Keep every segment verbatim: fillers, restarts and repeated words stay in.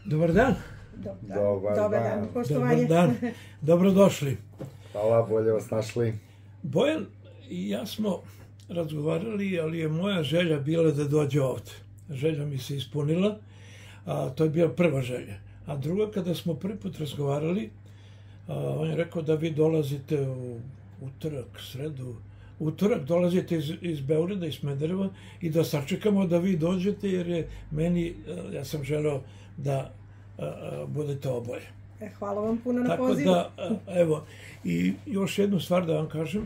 Dobar dan. Dobar, Dobar dan, poštovanje. Dobar dan, dobrodošli. Hvala, bolje vas našli. Bojan i ja smo razgovarali, ali je moja želja bila da dođe ovde. Želja mi se ispunila, a to je bila prva želja. A druga, kada smo prvi put razgovarali, a, on je rekao da vi dolazite u utorak, sredu, utorak dolazite iz, iz Beograda, iz Smedereva i da sačekamo da vi dođete, jer je meni, ja sam želeo da a, a, budete oboje. E, hvala vam puno na Tako pozivu. da, evo, i još jednu stvar da vam kažem.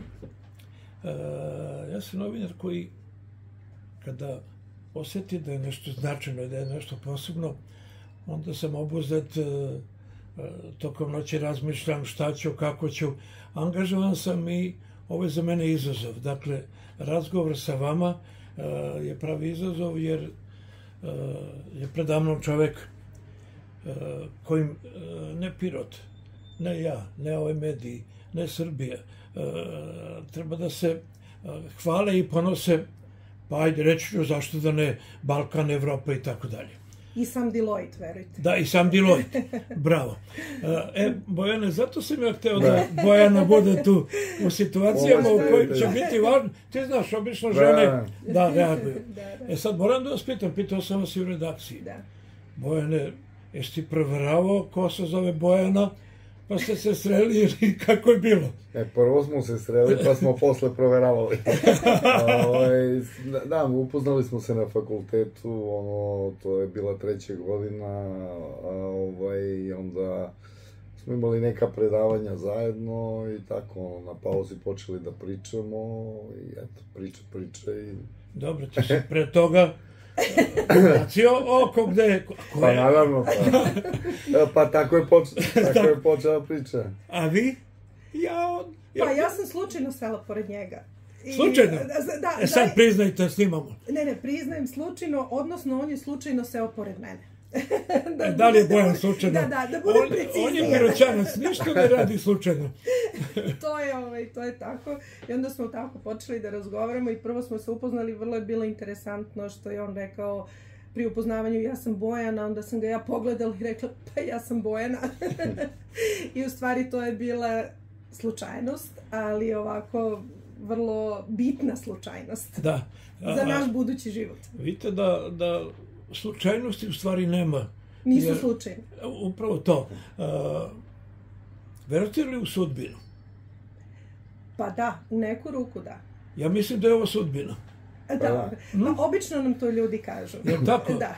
Ja sam novinar koji, kada osjeti da je nešto značajno, da je nešto posebno, onda sam obuzet, tokom noći razmišljam šta ću, kako ću. Angažovan sam i ovo je za mene izazov. Dakle, razgovor sa vama je pravi izazov, jer je predamnom čovek kojim ne Pirot, ne ja, ne ove mediji, ne Srbija, treba da se hvale i ponose, pa ajde reći ću zašto da ne, Balkan, Evropa i tako dalje. I sam Deloitte, verujte. Da, i sam Deloitte, bravo. E, Bojane, zato sam ja hteo da Bojana bude tu u situacijama u kojim će biti važno. Ti znaš, obično žene da reaguju. E sad moram da vas pitam, pitao sam vas i u redakciji. Bojane, jesi ti proveravao ko se zove Bojana, pa ste se sreli ili kako je bilo? E, prvo smo se sreli, pa smo posle proveravali. Da, upoznali smo se na fakultetu, ono, to je bila treća godina, i onda smo imali neka predavanja zajedno i tako, na pauzi počeli da pričamo i eto, priča, priča i... Dobro, ti si pre toga bacio oko gde je... Pa naravno, pa tako je počela priča. A vi? Ja... Pa ja sam slučajno sela pored njega. Slučajno? E sad priznajte, snimamo. Ne, ne, priznajem slučajno, odnosno on je slučajno seo pored mene. Da li je Bojan slučajno? Da, da, da budem preciznija. On je Piroćanac, ništa ne radi slučajno. To je, ovaj, to je tako. I onda smo tako počeli da razgovaramo i prvo smo se upoznali, vrlo je bilo interesantno što je on rekao pri upoznavanju ja sam Bojana, onda sam ga ja pogledala i rekla pa ja sam Bojana. I u stvari to je bila slučajnost, ali ovako vrlo bitna slučajnost. Da. Za naš budući život. Vidite da, da slučajnosti u stvari nema. Nisu slučajne. Upravo to. Verujete li u sudbinu? Pa da, u neku ruku da. Ja mislim da je ovo sudbina. Da, obično nam to ljudi kažu. Je tako? Da.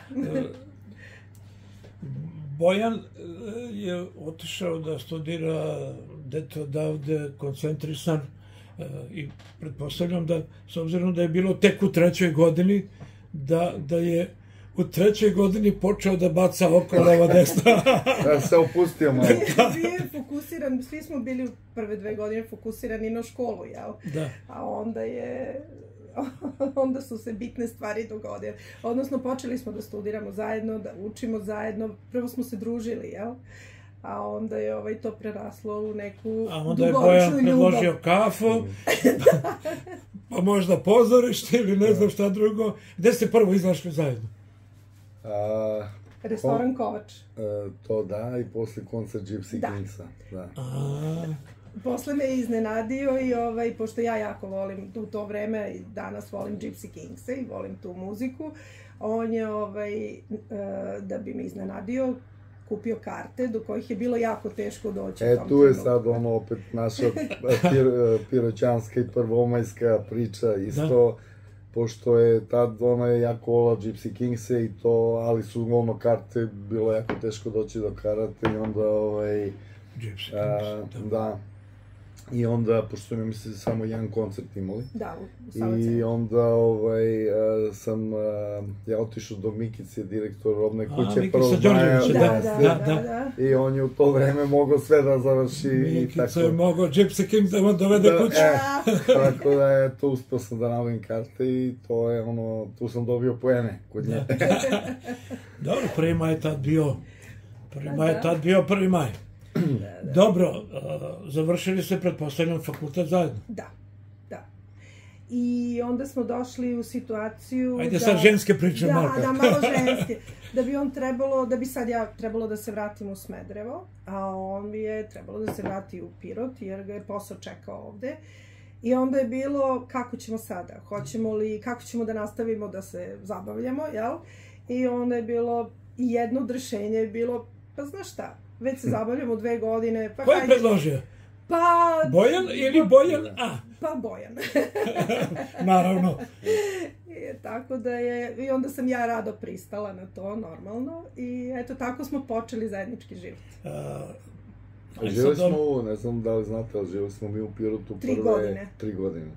Bojan je otišao da studira dete odavde, koncentrisan, i pretpostavljam da, s obzirom da je bilo tek u trećoj godini, da je u trećoj godini počeo da baca oko leva desna. Da se opustio malo. Bio je fokusiran, svi smo bili u prve dve godine fokusirani na školu, jel? Da. A onda je... onda su se bitne stvari dogodile. Odnosno, počeli smo da studiramo zajedno, da učimo zajedno. Prvo smo se družili, jel? A onda je ovaj to preraslo u neku dugoročnu ljubav. A onda je Bojan predložio kafu, pa možda pozorište ili ne znam šta drugo. Gde ste prvo izašli zajedno? Restoran Kovač. To da, i posle koncert Gypsy Kingsa. Da. Posle me je iznenadio i ovaj, pošto ja jako volim u to vreme i danas volim Gypsy Kingse i volim tu muziku, on je ovaj, da bi me iznenadio kupio karte do kojih je bilo jako teško doći. E, tu je sad ono opet naša piroćanska i prvomajska priča isto, pošto je tad ona je jako vola Gypsy Kingse i to, ali su ono karte, bilo jako teško doći do karate i onda ovaj... Gypsy Kings, da. I onda, pošto smo mislim samo jedan koncert imali. Da, u I onda sam, ja otišao do Mikice, direktor robne kuće. A, Mikica Đorđević, da, da, da. I on je u to vreme mogao sve da završi. Mikica je mogao Gypsy Kings da vam dovede kuću. Tako da je to uspio sam da nabavim karte i to je ono, tu sam dobio poene kod nje. Dobro, prvi maj je tad bio, prvi maj je tad bio prvi maj. Dobro, završili ste, pretpostavljam, fakultet zajedno. Da, da. I onda smo došli u situaciju Ajde da... sad ženske priče malo. Da, da, malo ženske. Da bi on trebalo, da bi sad ja trebalo da se vratim u Smederevo, a on bi je trebalo da se vrati u Pirot, jer ga je posao čekao ovde. I onda je bilo, kako ćemo sada? Hoćemo li, kako ćemo da nastavimo da se zabavljamo, jel? I onda je bilo, jedno od rešenja je bilo, pa znaš šta, već se zabavljamo dve godine, pa Ko je hajde... predložio? Pa... Bojan ili Bojan A? Pa Bojan. Naravno. I, tako da je, i onda sam ja rado pristala na to, normalno, i eto, tako smo počeli zajednički život. Uh, živjeli smo, u, ne znam da li znate, ali živjeli smo mi u Pirotu prve... Tri godine. Tri godine.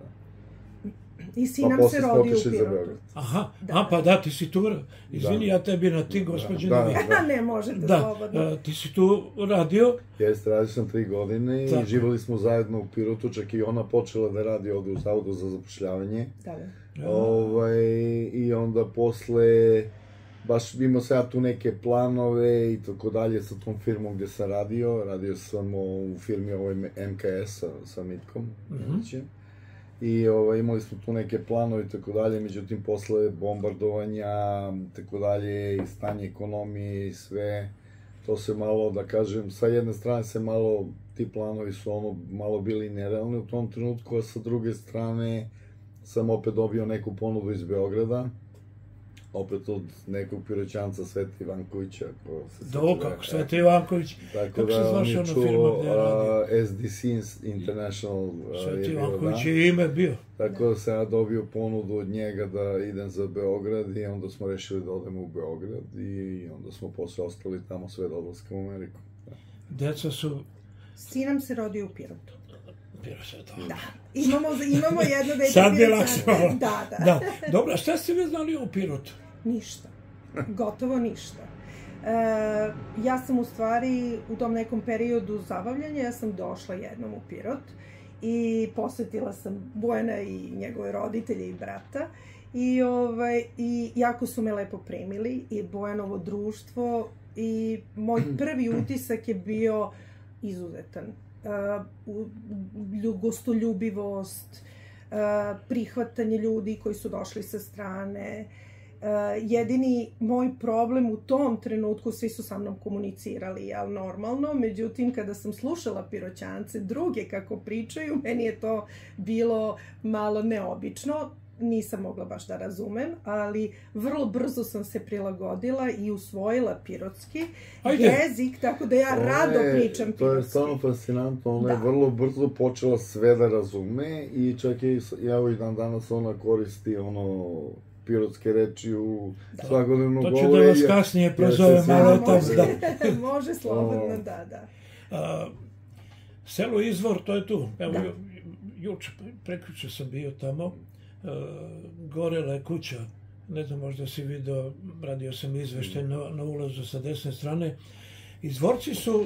I sin nam se rodio u Pirotu. Aha, da. A pa da, ti si tu, izvini, da. Ja tebi na ti, gospođe, da, da, da. Ne možete da. Slobodno. Da, ti si tu radio. Jeste, radio sam tri godine i živjeli smo zajedno u Pirotu, čak i ona počela da radi ovde u Zavodu za zapošljavanje. Da, da. Ovaj, i onda posle, baš imao sam ja tu neke planove i tako dalje sa tom firmom gde sam radio. Radio sam u firmi ovoj M K S sa, sa Mitkom. Mm-hmm. I ovaj, imali smo tu neke planove i tako dalje, međutim posle bombardovanja, tako dalje, i stanje ekonomije i sve, to se malo, da kažem, sa jedne strane se malo, ti planovi su ono malo bili nerealni u tom trenutku, a sa druge strane sam opet dobio neku ponudu iz Beograda, opet od nekog Piroćanca, Sveta Ivankovića. Do, kako Sveta Ivanković? Tako da on je čuo S D C International. Sveta Ivanković je ime bio. Tako da sam ja dobio ponudu od njega da idem za Beograd i onda smo rešili da odemo u Beograd i onda smo posle ostali tamo sve do odlaska u Ameriku. Deca su... Sin nam se rodio u Pirotu. Pirotu, da. Imamo, imamo jedno dete. Sad je lakše malo. Da, da. da. Dobro, šta ste vi znali o Pirotu? Ništa. Gotovo ništa. E, ja sam u stvari u tom nekom periodu zabavljanja, ja sam došla jednom u Pirot i posetila sam Bojana i njegove roditelje i brata i, ovaj, i jako su me lepo primili i Bojanovo društvo i moj prvi utisak je bio izuzetan. Uh, gostoljubivost, uh, prihvatanje ljudi koji su došli sa strane. Uh, jedini moj problem u tom trenutku, svi su sa mnom komunicirali, jel, normalno, međutim, kada sam slušala Piroćance druge kako pričaju, meni je to bilo malo neobično. Nisam mogla baš da razumem, ali vrlo brzo sam se prilagodila i usvojila pirotski Ajde. jezik, tako da ja to rado je, pričam pirotski. To je stvarno fascinantno, ona da. je vrlo brzo počela sve da razume i čak i, evo i dan danas ona koristi ono pirotske reči u da. svakodnevnom govoru. To ću da vas kasnije prozove malo tam. Može, može slobodno, da, da. A, selo Izvor, to je tu. Evo, da. juče, prekjuče sam bio tamo. Uh, gorela je kuća, ne znam, možda si vidio, radio sam izveštaj na, na ulazu sa desne strane. Izvorci su,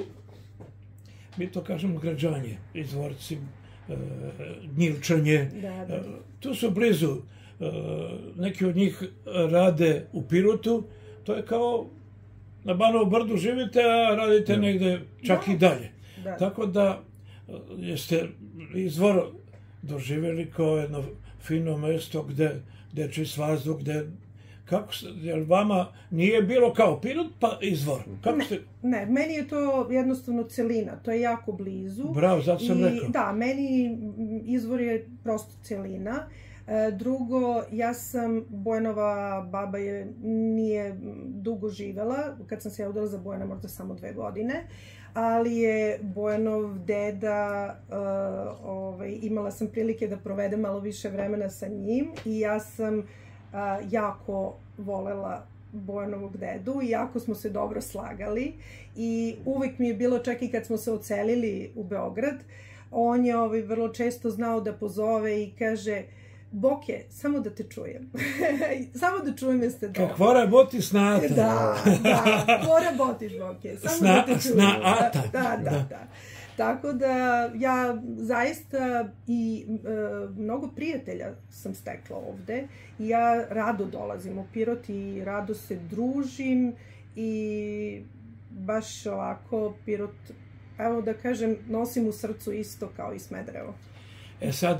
mi to kažemo građanje, izvorci, uh, Gnjilčanje, da, da. Uh, tu su blizu, uh, neki od njih rade u Pirotu, to je kao na Banovom brdu živite, a radite da. negde čak da. i dalje. Da. Tako da jeste Izvor doživjeli kao jedno fino mesto gde, gde je čist vazduh, gde, kako se, jel vama nije bilo kao Pirot pa Izvor? Kako ste... Ne, ne, meni je to jednostavno celina, to je jako blizu. Bravo, zato sam I, rekao. Da, meni Izvor je prosto celina. E, drugo, ja sam, Bojanova baba je, nije dugo živela, kad sam se ja udala za Bojana možda samo dve godine, ali je Bojanov deda, uh, ovaj, imala sam prilike da provedem malo više vremena sa njim i ja sam uh, jako volela Bojanovog dedu i jako smo se dobro slagali i uvek mi je bilo, čak i kad smo se ocelili u Beograd, on je ovaj, vrlo često znao da pozove i kaže: Boke, samo da te čujem. Samo da čujem jeste dobro. Kakva raboti snata. Da, da, ko rabotiš, Boke. Samo sna, da te čujem. Snaata. Da, da, da, da. Tako da ja zaista i e, mnogo prijatelja sam stekla ovde i ja rado dolazim u Pirot i rado se družim i baš ovako Pirot, evo da kažem, nosim u srcu isto kao i Smederevo. E sad,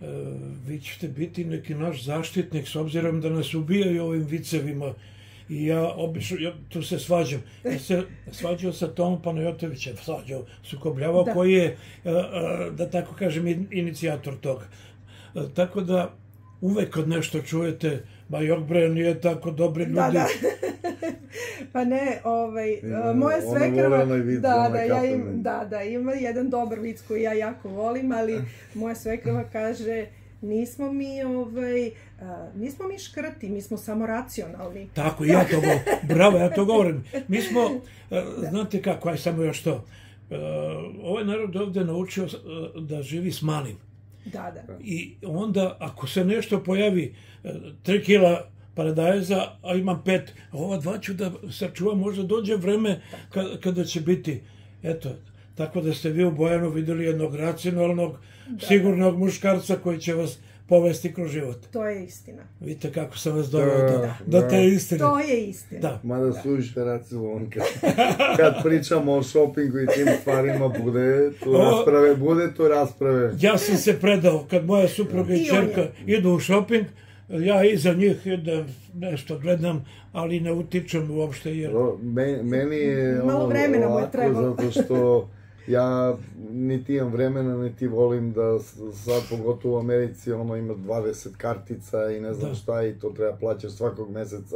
vi ćete biti neki naš zaštitnik s obzirom da nas ubijaju ovim vicevima. I ja obično, ja tu se svađam. Ja se svađao sa Tomom Panajotovićem, svađao, sukobljavao, koji je, da tako kažem, inicijator toga. Tako da uvek kad nešto čujete, ma jok bre, nije tako dobri ljudi. Da, da. Pa ne, ovaj, moja svekrva, da, da, ja im, da, da, ima jedan dobar vic koji ja jako volim, ali moja svekrva kaže, nismo mi, ovaj, nismo mi škrti, mi smo samo racionalni. Tako, ja to govorim, bravo, ja to govorim. Mi smo, znate kako, aj samo još to, ovaj narod ovde naučio da živi s malim. Da, da. I onda, ako se nešto pojavi, tri kila paradajza, a imam pet, a ova dva ću da sačuvam, možda dođe vreme kada će biti, eto, tako da ste vi u Bojanu videli jednog racionalnog, sigurnog muškarca koji će vas povesti kroz život. To je istina. Vidite kako sam vas doveo do te istine. To je istina. Mada suviše racionalan. Kad pričamo o šopingu i tim stvarima, bude tu rasprave, bude tu rasprave. Ja sam se predao, kad moja supruga i čerka idu u šoping, ja iza njih idem, nešto gledam, ali ne utičem uopšte. Jer... Meni je ono lako, zato što ja niti imam vremena, niti volim da sad, pogotovo u Americi, ono ima dvadeset kartica i ne znam šta i to treba plaćati svakog meseca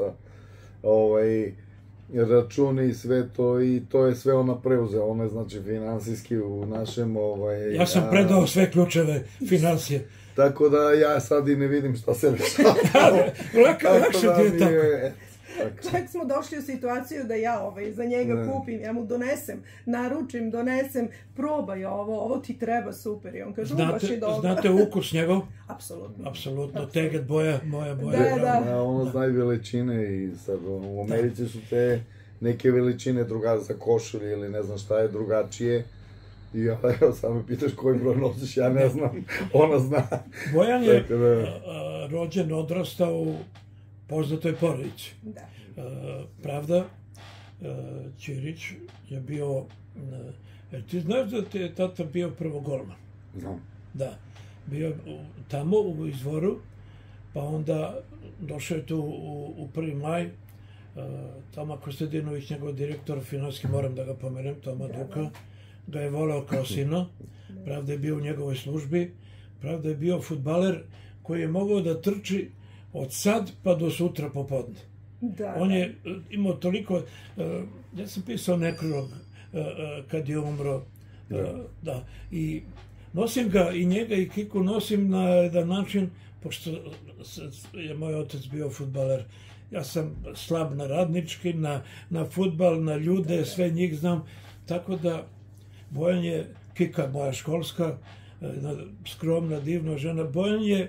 račune i sve to i to je sve ona preuzela, ona je znači finansijski u našem... Ja sam predao sve ključeve financije. Tako da ja sad i ne vidim šta se dešava. Lakše ti je tako. Čak smo došli u situaciju da ja za njega kupim, ja mu donesem, naručim, donesem, probaj ovo, ovo ti treba, super. I on kaže, baš je dobro. Znate ukus njegov? Apsolutno. Apsolutno, teget boja, moja boja. Da, da. Ono znaju veličine i sad u Americi su te neke veličine druga za košulje ili ne znam šta je drugačije. I ja, evo, samo me pitaš koji broj nosiš, ja ne znam, ona zna. Bojan je rođen, odrastao u poznatoj porodici. Pravda, Ćirić je bio, jer ti znaš da ti je tata bio prvo golman? Znam. Da, bio tamo u Izvoru, pa onda došao je tu u Prvi maj, Toma Kostadinović, njegov direktor finansijski, moram da ga pomenem, Toma Duka, ga je voleo kao sina, Pravda je bio u njegovoj službi, Pravda je bio fudbaler koji je mogao da trči od sad pa do sutra popodne. On je imao toliko, ja sam pisao nekrolog kad je umro, da, i nosim ga i njega i Kiku nosim na jedan način, pošto je moj otac bio fudbaler, ja sam slab na radnički, na fudbal, na ljude, sve njih znam, tako da Bojan je, Kika moja školska, skromna, divna žena, Bojan je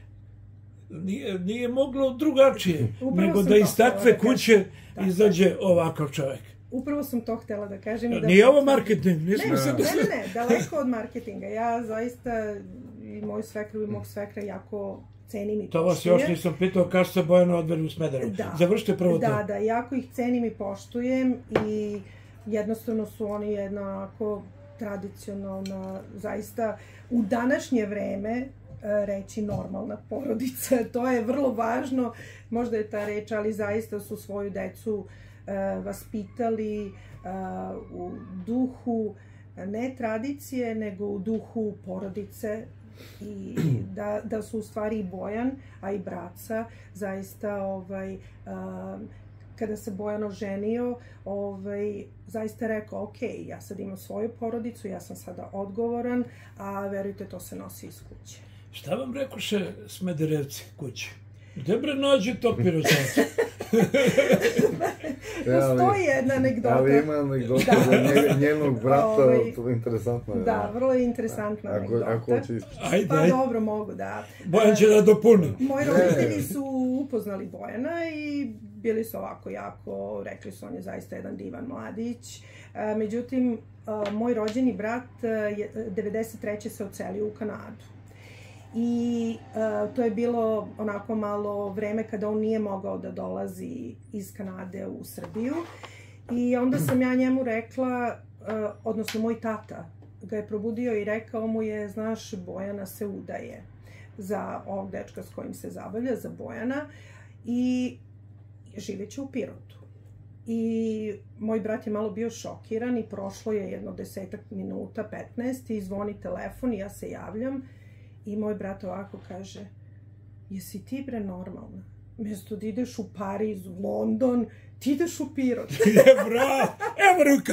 nije moglo drugačije, nego da iz takve kuće izađe ovakav čovjek. Upravo sam to htjela da kažem. Nije ovo marketing. Ne, ne, ne, daleko od marketinga. Ja zaista i moju svekru i mog svekra jako cenim i poštujem. To vas još nisam pitao kada ste Bojana odveli u Smederevo. Završite prvo to. Da, da, jako ih cenim i poštujem i jednostavno su oni jedna onako tradicionalna, zaista u današnje vreme reći normalna porodica. To je vrlo važno, možda je ta reč, ali zaista su svoju decu vaspitali u duhu ne tradicije, nego u duhu porodice i da su u stvari i Bojan, a i braca, zaista kada se Bojan oženio, zaista je rekao, ok, ja sad imam svoju porodicu, ja sam sada odgovoran, a verujte, to se nosi iz kuće. Šta vam rekoše Smederevci kući? Gde bre nađe to piroćanstvo? Postoji jedna anegdota. Ali ima anegdota za njenog brata, to je interesantno. Da, vrlo je interesantna anegdota. Ako hoće ispričati. Pa dobro, mogu, da. Bojan će da dopuni. Moji roditelji su upoznali Bojana i bili su ovako jako, rekli su on je zaista jedan divan mladić. Međutim, moj rođeni brat devedeset treće se odselio u Kanadu. I to je bilo onako malo vreme kada on nije mogao da dolazi iz Kanade u Srbiju. I onda sam ja njemu rekla, odnosno moj tata ga je probudio i rekao mu je, znaš, Bojana se udaje. za ovog dečka s kojim se zabavlja, za Bojana, i živeće u Pirotu. I moj brat je malo bio šokiran i prošlo je jedno desetak minuta, petnaest, i zvoni telefon i ja se javljam i moj brat ovako kaže: jesi ti bre normalna? Mjesto da ideš u Pariz, u London, ti ideš u Pirot. Je, bravo, evo ruka.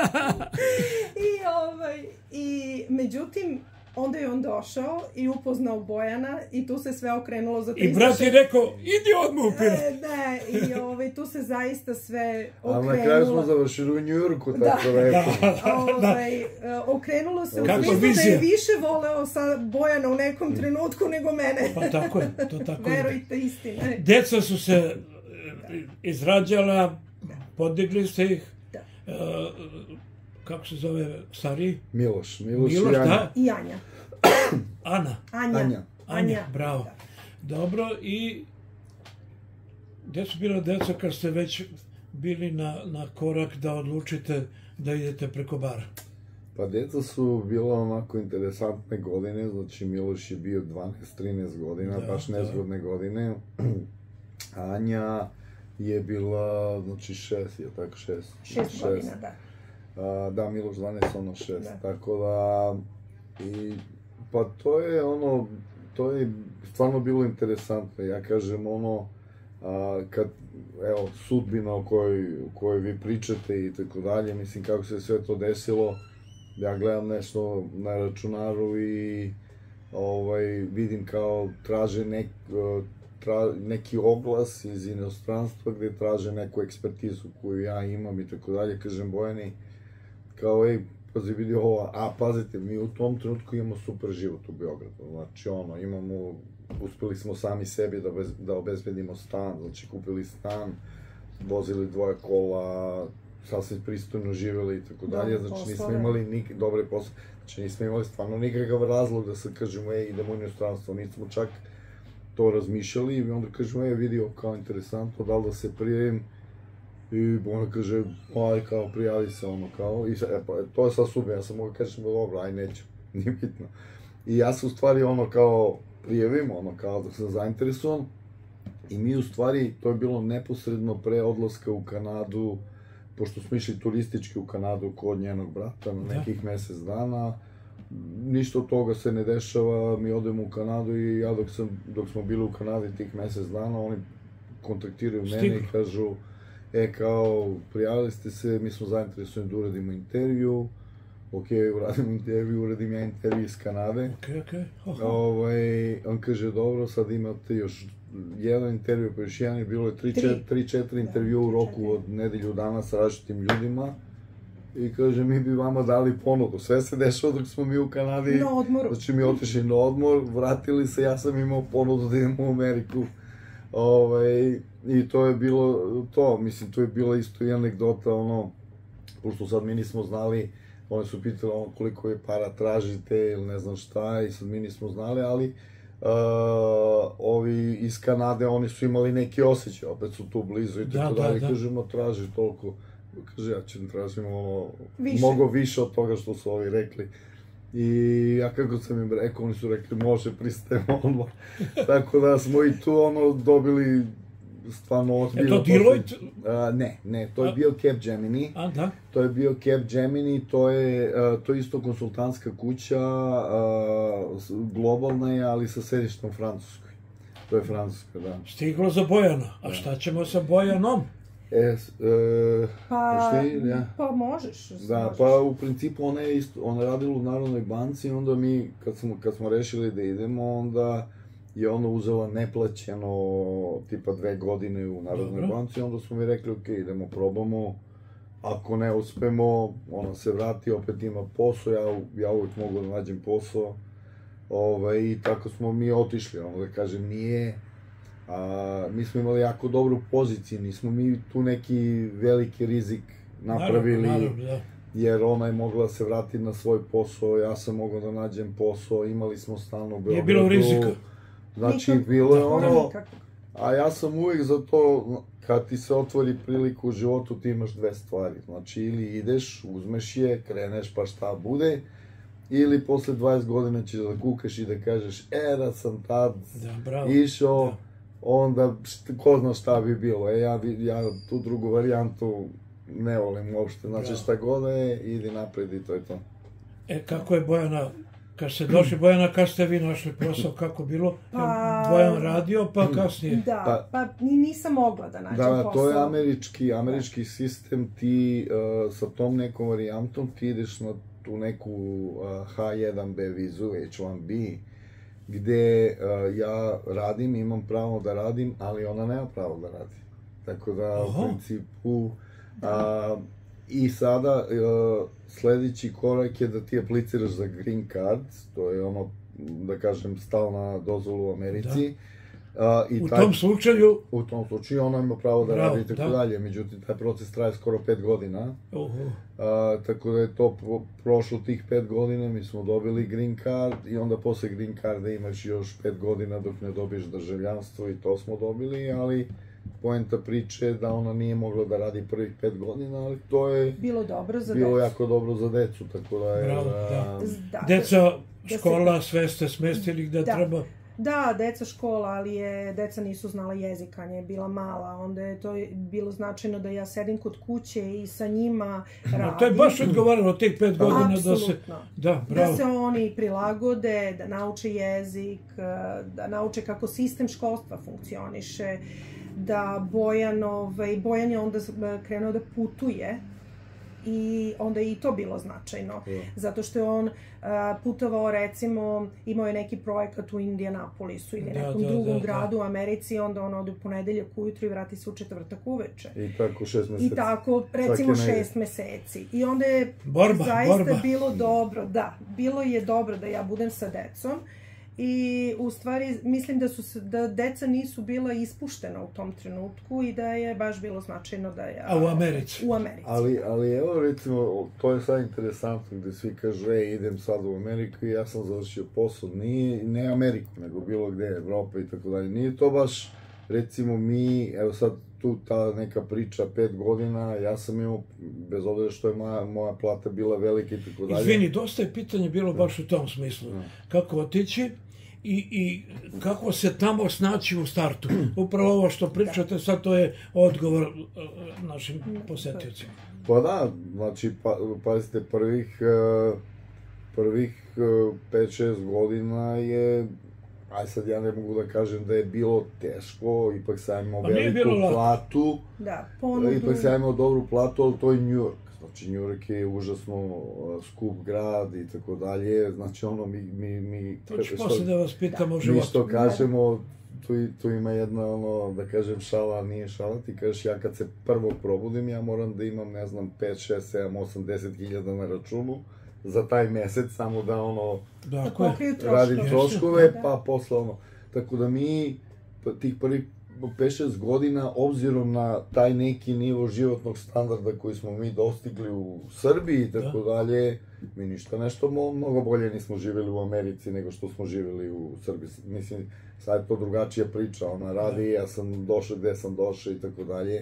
I, ovaj, i međutim, onda je on došao i upoznao Bojana i tu se sve okrenulo za I brat je rekao, idi odmah u Pirot. E, ne, i ovaj, tu se zaista sve okrenulo. A na kraju smo završili u Njujorku, tako da, rekao. Ovaj, okrenulo se u Kako smislu da vizija. je više voleo sa Bojana u nekom trenutku nego mene. Pa tako je, to tako ide. Verujte, istina. Deca su se izrađala, podigli ste ih. Da. E, kako se zove stariji? Miloš, Miloš, Miloš, i Anja. da? I Anja. Ana. Anja. Anja. Anja, bravo. Dobro, i gdje su bila deca kad ste već bili na, na korak da odlučite da idete preko bara? Pa djeca su bila onako interesantne godine, znači Miloš je bio dvanaest trinaest godina, Da, baš da. nezgodne godine. Anja je bila, znači šest, je tako šest? Šest godina, da. A, da, Miloš dvanaest, ono šest, Da. tako da, i, pa to je ono, to je stvarno bilo interesantno, ja kažem ono, a, kad, evo, sudbina o kojoj, o kojoj vi pričate i tako dalje, mislim kako se sve to desilo, ja gledam nešto na računaru i ovaj, vidim kao traže nek, tra, neki oglas iz inostranstva gdje traže neku ekspertizu koju ja imam i tako dalje, kažem Bojani, kao ej, pazi vidi ovo, a pazite, mi u tom trenutku imamo super život u Beogradu, znači ono, imamo, uspeli smo sami sebi da, bez, da obezbedimo stan, znači kupili stan, vozili dvoje kola, sasvim pristojno živjeli i tako dalje, znači nismo imali nik, dobre posle, znači nismo imali stvarno nikakav razlog da se kažemo, ej, idemo u inostranstvo, nismo čak to razmišljali i onda kažemo, ej, vidio, kao interesantno, da li da se prijavim, i ona kaže, aj, kao, prijavi se, ono, kao, i e, pa, to je sad sudbina, ja sam mogu kažem, dobro, aj, neću, nije bitno. I ja se u stvari, ono, kao, prijavim, ono, kao, da sam zainteresovan, i mi u stvari, to je bilo neposredno pre odlaska u Kanadu, pošto smo išli turistički u Kanadu kod njenog brata na nekih mjesec dana, ništa od toga se ne dešava, mi odemo u Kanadu i ja dok, sam, dok smo bili u Kanadi tih mjesec dana, oni kontaktiraju mene i kažu, e, kao, prijavili ste se, mi smo zainteresovani da uradimo intervju, ok, uradimo intervju, uradim ja intervju iz Kanade. Ok, ok. Ovaj, on kaže, dobro, sad imate još jedan intervju, pa još jedan, bilo je tri četiri intervju u roku od nedelju dana sa različitim ljudima. I kaže, mi bi vama dali ponudu. Sve se dešava dok smo mi u Kanadi. Na odmoru. Znači, mi otišli na odmor, vratili se, ja sam imao ponudu da idemo u Ameriku. Ovaj, i to je bilo to, mislim, to je bila isto i anegdota, ono, pošto sad mi nismo znali, oni su pitali ono, koliko je para tražite ili ne znam šta, i sad mi nismo znali, ali uh, ovi iz Kanade, oni su imali neki osjećaj, opet su tu blizu i tako dalje, kažemo, traži toliko, kaže, ja ću tražim ono, mnogo više od toga što su ovi rekli. I ja kako sam im rekao, oni su rekli, može, pristajemo odmah. Tako da smo i tu ono dobili stvarno ozbiljno. Je to Deloitte? Uh, ne, ne, to je bio Capgemini. A, da? To je bio Capgemini, to je, uh, to je isto konsultantska kuća, uh, globalna je, ali sa sedištem u Francuskoj. To je Francuska, da. Stiglo za Bojana, a šta ćemo sa Bojanom? E, e, pa, šti, ja? pa možeš. Da, možeš. pa u principu ona je isto, ona je radila u Narodnoj banci, onda mi, kad smo, kad smo rešili da idemo, onda je ona uzela neplaćeno, tipa dve godine u Narodnoj Dobro. banci, onda smo mi rekli, ok, idemo, probamo, ako ne uspemo, ona se vrati, opet ima posao, ja, ja uvijek mogu da nađem posao, ovaj, i tako smo mi otišli, ono da kažem, nije, a, mi smo imali jako dobru poziciju, nismo mi tu neki veliki rizik napravili, naravno, naravno, da. Jer ona je mogla da se vratiti na svoj posao, ja sam mogao da nađem posao, imali smo stalno u Beogradu. Nije bilo rizika. Znači, Nikak, bilo je ono, nikak. a ja sam uvijek za to, kad ti se otvori priliku u životu, ti imaš dve stvari. Znači, ili ideš, uzmeš je, kreneš pa šta bude, ili posle dvadeset godina ćeš da kukaš i da kažeš, e, da sam tad da, išao, da. Onda ko zna šta bi bilo. E, ja, ja tu drugu varijantu ne volim uopšte. Znači, bravo. Šta god je, idi napred i to je to. E, kako je Bojana, kad ste došli, Bojana, kad ste vi našli posao, kako bilo? Pa, Bojan radio, pa kasnije? Da, pa, pa nisam mogla da nađem da, posao. Da, to je američki, američki da. Sistem, ti uh, sa tom nekom varijantom ti ideš na tu neku uh, H jedan B vizu, H jedan B, gde uh, ja radim, imam pravo da radim, ali ona nema pravo da radi. Tako da, Aha. u principu, da. uh, i sada uh, sledeći korak je da ti apliciraš za green card, to je ono, da kažem, stalna dozvola u Americi. Da. Uh, i u taj, tom slučaju? U tom slučaju ona ima pravo da Bravo, radi i tako da. dalje, međutim taj proces traje skoro pet godina. Uh -huh. uh, tako da je to pro, prošlo tih pet godina, mi smo dobili green card i onda posle green carda imaš još pet godina dok ne dobiješ državljanstvo i to smo dobili, ali poenta priče je da ona nije mogla da radi prvih pet godina, ali to je bilo dobro za bilo decu. jako dobro za decu, tako da je... Bravo, da. Da, deca, škola, sve ste smestili gde da. treba? Da, deca škola, ali je, deca nisu znala jezik, Anja je bila mala, onda je to bilo značajno da ja sedim kod kuće i sa njima radim. No, to je baš odgovaralo tih pet godina da se... Da, bravo. Da se oni prilagode, da nauče jezik, da nauče kako sistem školstva funkcioniše, da Bojan, ovaj, Bojan je onda krenuo da putuje i onda je i to bilo značajno, yeah. zato što je on uh, putovao, recimo, imao je neki projekat u Indianapolisu ili da, nekom da, drugom da, gradu da. u Americi, onda on ode u ponedeljak ujutru i vrati se u četvrtak uveče. I tako šest meseci. I tako, recimo, šest meseci. I onda je borba, zaista borba. bilo dobro, da, bilo je dobro da ja budem sa decom. I u stvari mislim da su da deca nisu bila ispuštena u tom trenutku i da je baš bilo značajno da ja... A u Americi? U Americi. Ali, ali evo recimo, to je sad interesantno gde svi kažu, e, idem sad u Ameriku i ja sam završio posao. Nije, ne Ameriku, nego bilo gde, Evropa i tako dalje. Nije to baš, recimo mi, evo sad tu ta neka priča, pet godina, ja sam imao, bez obzira što je moja, moja plata bila velika i tako dalje. Izvini, dosta je pitanje bilo baš u tom smislu. Da. Kako otići? I, i kako se tamo snaći u startu. Upravo ovo što pričate, sad to je odgovor našim posetiocima. Pa da, znači, pa, pazite, prvih, prvih pet šest godina je, aj sad ja ne mogu da kažem da je bilo teško, ipak sam imao veliku platu, da, ipak sam imao dobru platu, ali to je New York. Znači, New York je užasno skup grad i tako dalje, znači ono mi... mi, mi to ću posle da vas pitam o životu. Mi što kažemo, tu, tu ima jedna, ono, da kažem, šala, nije šala, ti kažeš, ja kad se prvo probudim, ja moram da imam, ne znam, pet, šest, sedam, osam, deset hiljada na računu za taj mesec, samo da, ono, da, radim troškove, pa posle, ono, tako da mi, tih prvih pet šest godina, obzirom na taj neki nivo životnog standarda koji smo mi dostigli u Srbiji i tako dalje, mi ništa nešto mnogo bolje nismo živjeli u Americi nego što smo živjeli u Srbiji. Mislim, sad je to drugačija priča, ona radi, ja sam došao gde sam došao i tako dalje.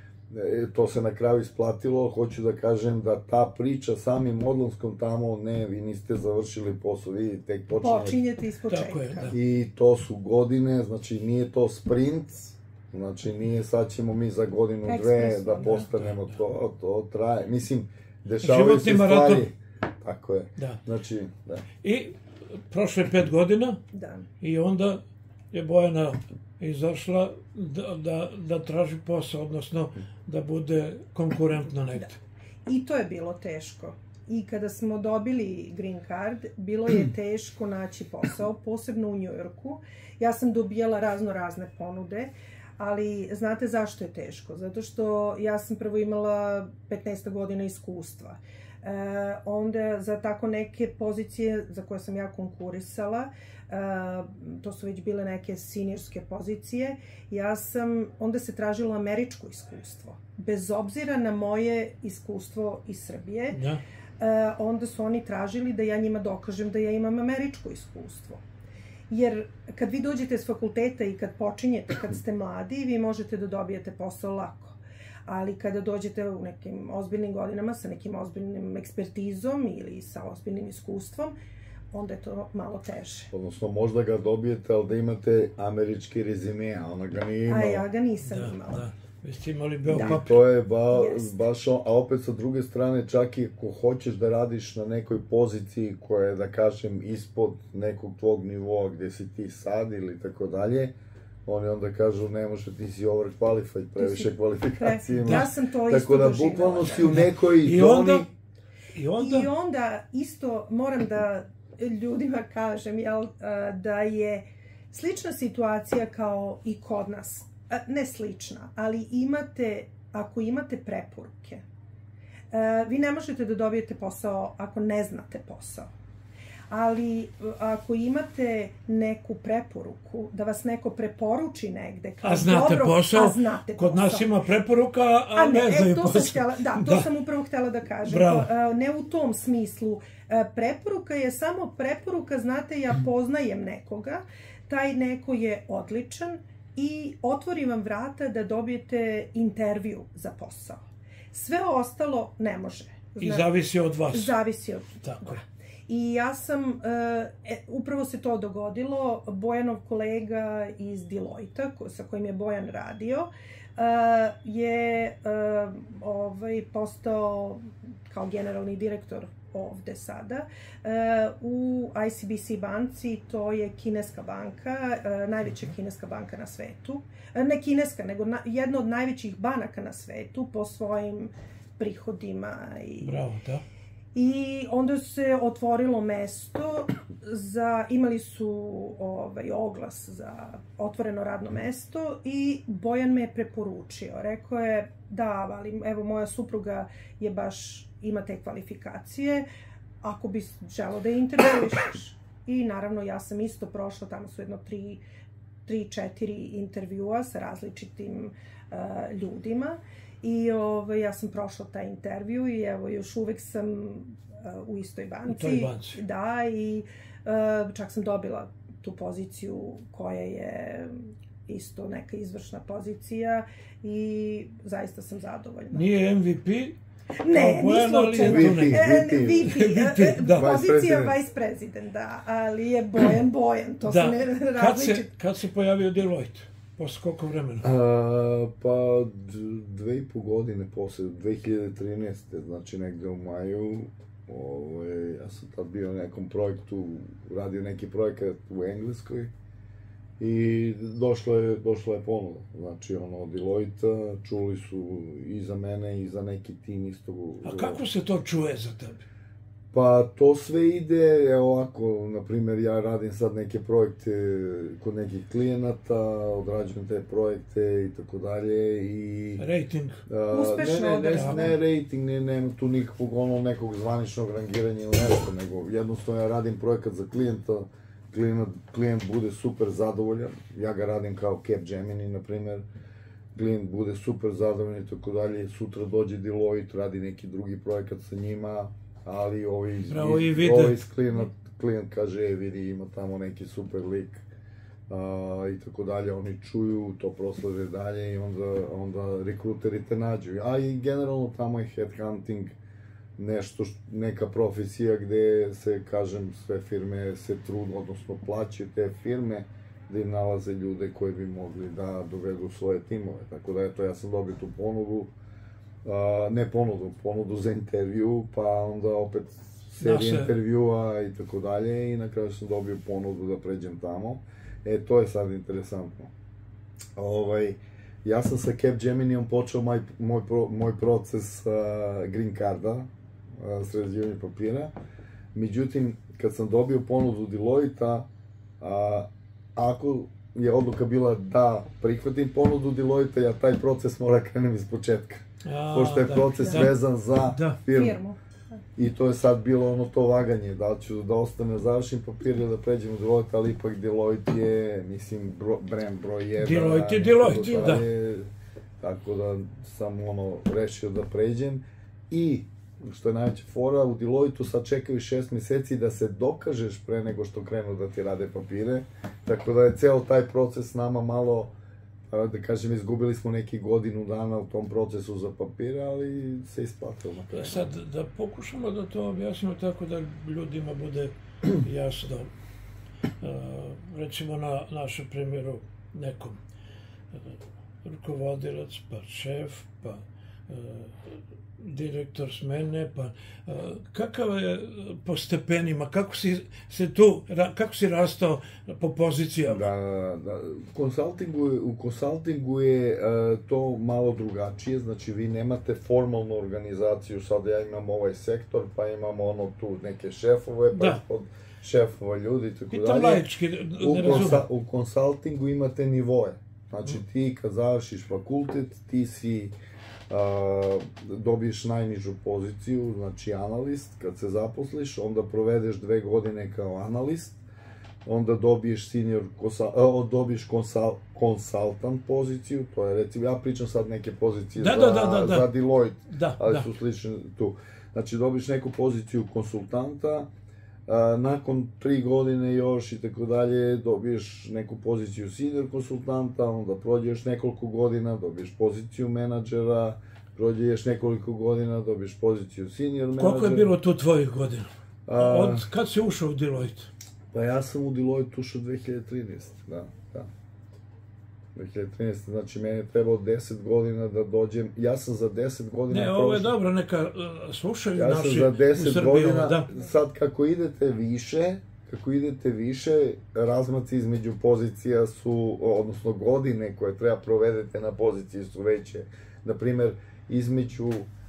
To se na kraju isplatilo, hoću da kažem da ta priča samim odlaskom tamo, ne, vi niste završili posao, vi tek počinjete. Počinjete iz početka. I to su godine, znači nije to sprint, znači nije sad ćemo mi za godinu, dve da postanemo to, to traje. Mislim, dešavaju se stvari. Tako je. Da. Znači, da. I prošle pet godina da. I onda je Bojana izašla da, da, da traži posao, odnosno da bude konkurentna negde. Da. I to je bilo teško. I kada smo dobili green card, bilo je teško naći posao, posebno u Njujorku. Ja sam dobijala razno razne ponude, ali znate zašto je teško? Zato što ja sam prvo imala petnaest godina iskustva. E, onda za tako neke pozicije za koje sam ja konkurisala, Uh, to su već bile neke seniorske pozicije, ja sam, onda se tražilo američko iskustvo. Bez obzira na moje iskustvo iz Srbije, ja. uh, onda su oni tražili da ja njima dokažem da ja imam američko iskustvo. Jer kad vi dođete s fakulteta i kad počinjete, kad ste mladi, vi možete da dobijete posao lako. ali kada dođete u nekim ozbiljnim godinama sa nekim ozbiljnim ekspertizom ili sa ozbiljnim iskustvom, onda je to malo teže. Odnosno, možda ga dobijete, ali da imate američki rezime, a ona ga nije imala. A ja ga nisam da, imala. Da. Vi ste imali beo Da. papir. To je ba, Yes. baš on, a opet sa druge strane, čak i ako hoćeš da radiš na nekoj poziciji koja je, da kažem, ispod nekog tvog nivoa gde si ti sad ili tako dalje, oni onda kažu, ne može, ti si overqualified, previše kvalifikacije imaš. Ja sam to isto Tako da, doživela. bukvalno si u nekoj I zoni... onda, i onda, I onda isto moram da ljudima kažem, jel, da je slična situacija kao i kod nas. Ne slična, ali imate, ako imate preporuke, vi ne možete da dobijete posao ako ne znate posao. Ali ako imate neku preporuku, da vas neko preporuči negde, kao a znate dobro, posao, a znate kod posao. nas ima preporuka, a, A ne, ne e, znaju to posao. sam htjela, da, to Da. sam upravo htjela da kažem. Bravo. E, Ne u tom smislu. E, Preporuka je samo preporuka, znate, ja poznajem nekoga, taj neko je odličan i otvori vam vrata da dobijete intervju za posao. Sve ostalo ne može. I Zna- zavisi od vas. Zavisi od... Tako je. I ja sam, e, upravo se to dogodilo, Bojanov kolega iz Deloitte-a, ko, sa kojim je Bojan radio, e, je e, ovaj, postao kao generalni direktor ovde sada. E, u I C B C banci, to je kineska banka, e, najveća kineska banka na svetu. E, ne kineska, nego na, jedna od najvećih banaka na svetu po svojim prihodima i... Bravo, da. I onda se otvorilo mesto za, imali su ovaj, oglas za otvoreno radno mesto i Bojan me je preporučio. Rekao je, da, ali evo moja supruga je baš, ima te kvalifikacije, ako bi želeo da je intervjuišeš. I naravno ja sam isto prošla, tamo su jedno tri, tri, četiri intervjua sa različitim uh, ljudima. I ovaj, ja sam prošla taj intervju i evo još uvek sam uh, u istoj banci. U toj banci. Da, i uh, čak sam dobila tu poziciju koja je isto neka izvršna pozicija i zaista sam zadovoljna. Nije M V P, Ne, kao Bojan, ni ali je slučajno. tu neki. E, V P. V P, V P, da. pozicija Vice vice president, da, ali je Bojan Bojan, to Da. su ne Kad se, različite. kad se pojavio Deloitte? Posle koliko vremena? A, pa d- dve i po godine posle, dve hiljade trinaeste. znači negde u maju, ovaj, ja sam tad bio na nekom projektu, radio neki projekat u Engleskoj i došla je, došla je ponuda, znači ono od Deloitte-a, čuli su i za mene i za neki tim isto. A kako se to čuje za tebe? Pa to sve ide, evo ovako, na primjer, ja radim sad neke projekte kod nekih klijenata, odrađujem te projekte i tako dalje i... Rating. a, Uspešno ne, ne, ne, odrađeno. ne rating, ne, nema tu nikakvog ono nekog zvaničnog rangiranja ili nešto, nego jednostavno ja radim projekat za klijenta, klijent, klijent bude super zadovoljan, ja ga radim kao Capgemini, na primjer, klijent bude super zadovoljan i tako dalje, sutra dođe Deloitte, radi neki drugi projekat sa njima, ali ovi iz, Bravo, i iz, vide. ovi iz klijent, klijent kaže, e, vidi, ima tamo neki super lik, a, i tako dalje, oni čuju, to proslede dalje i onda, onda rekruteri te nađu. A i generalno tamo je headhunting nešto, š- neka profesija gde se, kažem, sve firme se trudu, odnosno plaćaju te firme da im nalaze ljude koji bi mogli da dovedu svoje timove. Tako da, eto, ja sam dobio tu ponudu, a, ne ponudu, ponudu za intervju, pa onda opet serija Naše- intervjua i tako dalje i na kraju sam dobio ponudu da pređem tamo. E, to je sad interesantno. Ovaj, ja sam sa Capgeminijom počeo moj, moj, pro, moj proces uh, green carda, uh, sređivanja papira. Međutim, kad sam dobio ponudu Deloitte-a, uh, ako je odluka bila da prihvatim ponudu Deloitte-a, ja taj proces mora krenem iz početka. A, Pošto je da, proces da. vezan za Da. firmu. Firmu. I to je sad bilo ono to vaganje, da li ću da ostane, završim papir ili da pređem u Deloitte, ali ipak Deloitte je, mislim, bro, brand broj jedan. Deloitte je tako Deloitte, da. dalje. Tako da sam ono rešio da pređem i što je najveća fora, u Deloitte-u sad čekaju šest meseci da se dokažeš pre nego što krenu da ti rade papire, tako da je ceo taj proces nama malo da kažem, izgubili smo neki godinu dana u tom procesu za papire, ali se isplatilo na kraju. Sad, da pokušamo da to objasnimo tako da ljudima bude jasno. Recimo na našem primjeru nekom rukovodilac, pa šef, pa direktor smene, pa kakav je po stepenima, kako si se tu, kako si rastao po pozicijama? Da, da, konsultingu, u konsultingu je to malo drugačije, znači vi nemate formalnu organizaciju, sad ja imam ovaj sektor, pa imamo ono tu neke šefove, pa ispod šefova ljudi, tako dalje. Pitam laički, ne razumem. U konsultingu imate nivoje, znači ti kad završiš fakultet, ti si dobiješ najnižu poziciju, znači analist, kad se zaposliš, onda provedeš dve godine kao analist, onda dobiješ senior, dobiješ konsultant poziciju, to je recimo, ja pričam sad neke pozicije za Deloitte, ali su slične tu. Znači dobiješ neku poziciju konsultanta, nakon tri godine još i tako dalje dobiješ neku poziciju senior konsultanta, onda prođeš nekoliko godina, dobiješ poziciju menadžera, prođeš nekoliko godina, dobiješ poziciju senior menadžera. Koliko je bilo tu tvojih godina? Od kad si ušao u Deloitte? Pa ja sam u Deloitte ušao dve hiljade trinaeste. Da, da. dve hiljade trinaeste. Znači, meni je trebalo deset godina da dođem. Ja sam za deset godina... Ne, ovo je dobro, neka slušaju naši u Srbiji. Ja sam za deset godina, sad kako idete više, kako idete više, razmaci između pozicija su, odnosno godine koje treba provedete na poziciji su veće. Naprimer, između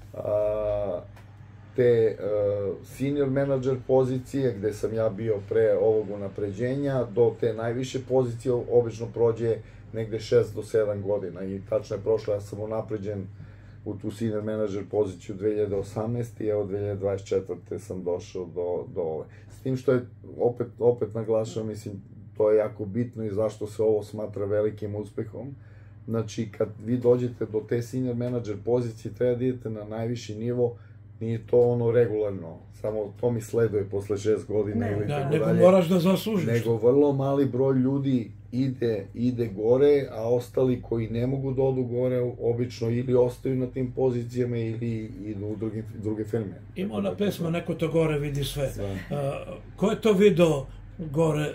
te senior manager pozicije, gde sam ja bio pre ovog unapređenja, do te najviše pozicije obično prođe negde šest do sedam godina i tačno je prošlo, ja sam unapređen u tu senior manager poziciju dve hiljade osamnaeste. i evo dve hiljade dvadeset četvrte sam došao do ove. S tim što je, opet naglašavam, mislim, to je jako bitno i zašto se ovo smatra velikim uspehom. Znači, kad vi dođete do te senior manager pozicije, treba da idete na najviši nivo, nije to ono regularno, samo to mi sleduje posle šest godina ili tako dalje. Nego moraš da zaslužiš. Nego vrlo mali broj ljudi ide gore, a ostali koji ne mogu da odu gore, obično ili ostaju na tim pozicijama ili idu u druge firme. Ima ona pesma, neko to gore vidi sve. Ko je to video gore?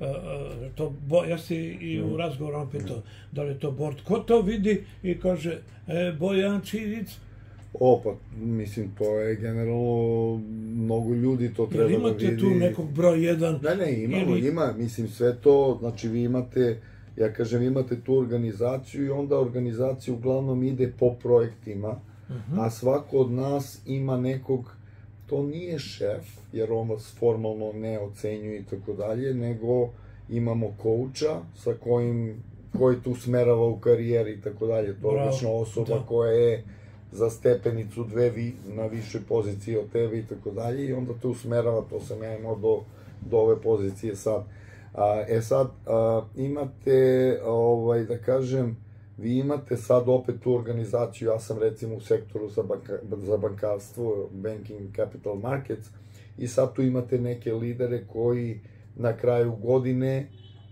Ja si i u razgovoru on pitao da li je to Bord. Ko to vidi i kaže, Bojan Čivic? O, pa, mislim, to je generalno, mnogo ljudi to treba da vidi. Jel imate tu nekog broj jedan? Ne, ne, imamo, ima, mislim, sve to, znači vi imate, ja kažem, imate tu organizaciju i onda organizacija uglavnom ide po projektima, a svako od nas ima nekog, to nije šef, jer on vas formalno ne ocenjuje i tako dalje, nego imamo kouča sa kojim, koji tu smerava u karijeri i tako dalje. To je obično osoba koja je za stepenicu dve na višoj poziciji od tebe i tako dalje i onda te usmerava, to sam ja imao do ove pozicije sad. E sad, imate, da kažem, vi imate sad opet tu organizaciju, ja sam recimo u sektoru za bankarstvo, Banking Capital Markets, i sad tu imate neke lidere koji na kraju godine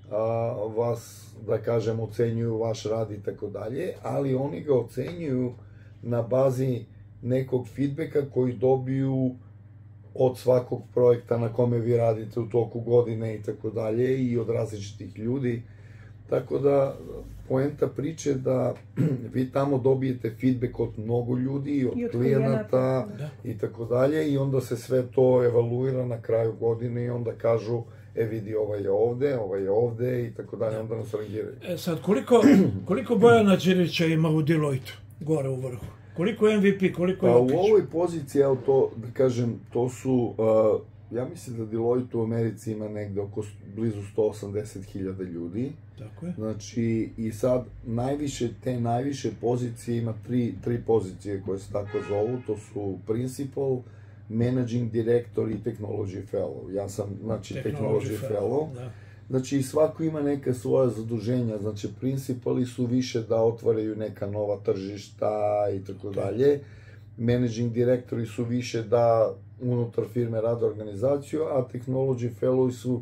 vas, da kažem, ocenjuju vaš rad i tako dalje, ali oni ga ocenjuju na bazi nekog feedbacka koji dobiju od svakog projekta na kome vi radite u toku godine i tako dalje i od različitih ljudi. Tako da, poenta priče da vi tamo dobijete feedback od mnogo ljudi, od klijenata i tako dalje i onda se sve to evaluira na kraju godine i onda kažu, e vidi, ovaj je ovde, ovaj je ovde i tako dalje, onda nas rangiraju. E sad, koliko Bojana Đirića ima u Deloitte, gore u vrhu? Koliko M V P, koliko je Jokić? U ovoj poziciji, evo to, da kažem, to su, ja mislim da Deloitte u Americi ima negde oko blizu sto osamdeset hiljada ljudi. Tako je. Znači, i sad, najviše, te najviše pozicije, ima tri pozicije koje se tako zovu, to su Principal, Managing Director i Technology Fellow. Ja sam, znači, Technology Fellow. Znači, svako ima neka svoja zaduženja, znači, principali su više da otvaraju neka nova tržišta i tako dalje. Managing direktori su više da unutar firme rade organizaciju, a technology fellows su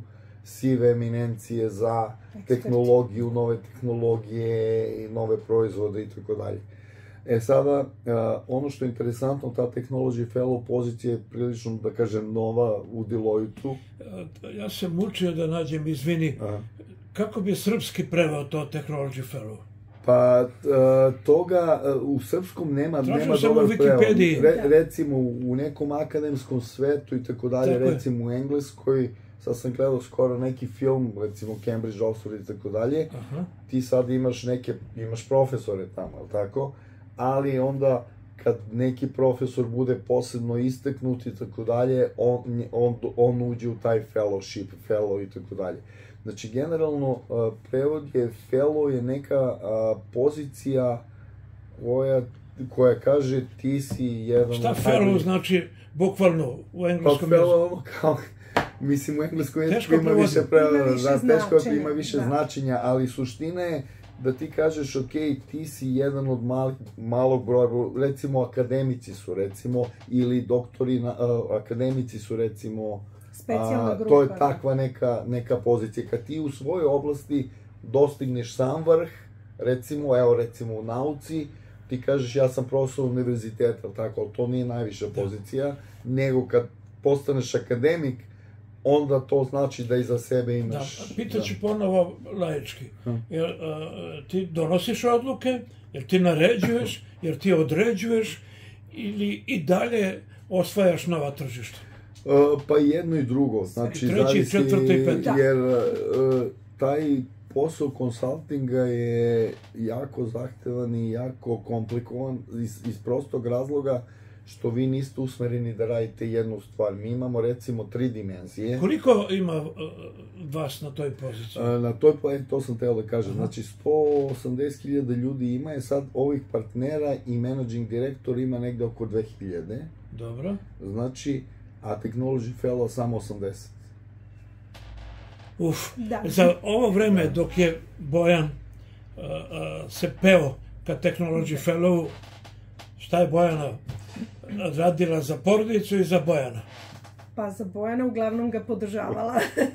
sive eminencije za tehnologiju, nove tehnologije i nove proizvode i tako dalje. E sada, ono što je interesantno, ta Technology Fellow pozicija je prilično, da kažem, nova u Deloitu. Ja sam mučio da nađem, izvini, kako bi srpski preveo to Technology Fellow? Pa, toga u srpskom nema dobar prevod. Tražio sam u Wikipediji. Recimo, u nekom akademskom svetu i tako dalje, recimo u Engleskoj, sad sam gledao skoro neki film, recimo Cambridge, Oxford i tako dalje, ti sad imaš neke, imaš profesore tamo, ali tako? Ali onda kad neki profesor bude posebno istaknut i tako dalje, on, on, on uđe u taj fellowship, fellow i tako dalje. Znači, generalno, prevod je, fellow je neka pozicija koja, koja kaže ti si jedan... Šta fellow znači, bukvalno, u engleskom jeziku? Pa fellow, ono kao, mislim, u engleskom jeziku ima više prevoda, teško ima više značenja, ali suština je da ti kažeš, ok, ti si jedan od malog broja, recimo akademici su, recimo, ili doktori, akademici su, recimo, to je takva neka pozicija. Kad ti u svojoj oblasti dostigneš sam vrh, recimo, evo, recimo u nauci, ti kažeš ja sam profesor univerziteta, tako, ali to nije najviša pozicija, nego kad postaneš akademik, onda to znači da iza sebe imaš... Da, pitaću ponovo laički. Jer ti donosiš odluke, jer ti naređuješ, jer ti određuješ ili i dalje osvajaš nova tržišta? Pa jedno i drugo. Znači, treći, četvrti i peti. Jer taj posao konsultinga je jako zahtevan i jako komplikovan iz prostog razloga što vi niste usmereni da radite jednu stvar. Mi imamo, recimo, tri dimenzije. Koliko ima vas na toj poziciji? Na toj poziciji, to sam teo da kažem. Znači, sto osamdeset hiljada ljudi ima, je sad ovih partnera i managing direktor ima negde oko dve hiljade. Dobro. Znači, a Technology Fellow samo osamdeset. Uf, za ovo vreme dok je Bojan se peo ka Technology Fellow, šta je Bojana radila za porodicu i za Bojana? Pa za Bojana uglavnom ga podržavala.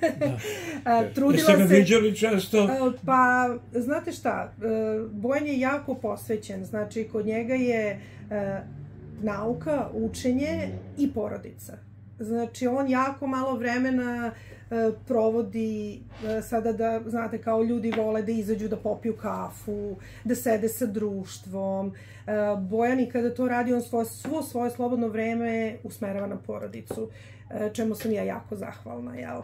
Jeste ga viđali često? Pa, znate šta, Bojan je jako posvećen. Znači, kod njega je nauka, učenje i porodica. Znači, on jako malo vremena provodi sada da, znate, kao ljudi vole da izađu da popiju kafu, da sede sa društvom. Bojan i kada to radi, on svo svoje slobodno vreme usmerava na porodicu, čemu sam ja jako zahvalna, jel?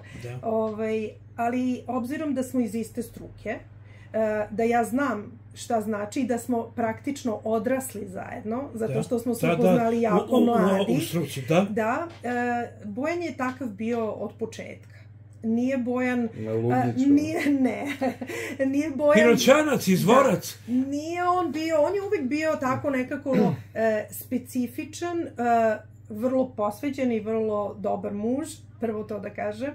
Ali, obzirom da smo iz iste struke, da ja znam šta znači da smo praktično odrasli zajedno, zato što smo se upoznali jako mladi. U struci, da? Da. Bojan je takav bio od početka. Nije Bojan... Na Ludiću. Nije, ne. Nije Bojan... Piroćanac, izvorac. Nije on bio, on je uvijek bio tako nekako specifičan, vrlo posvećen i vrlo dobar muž, prvo to da kažem,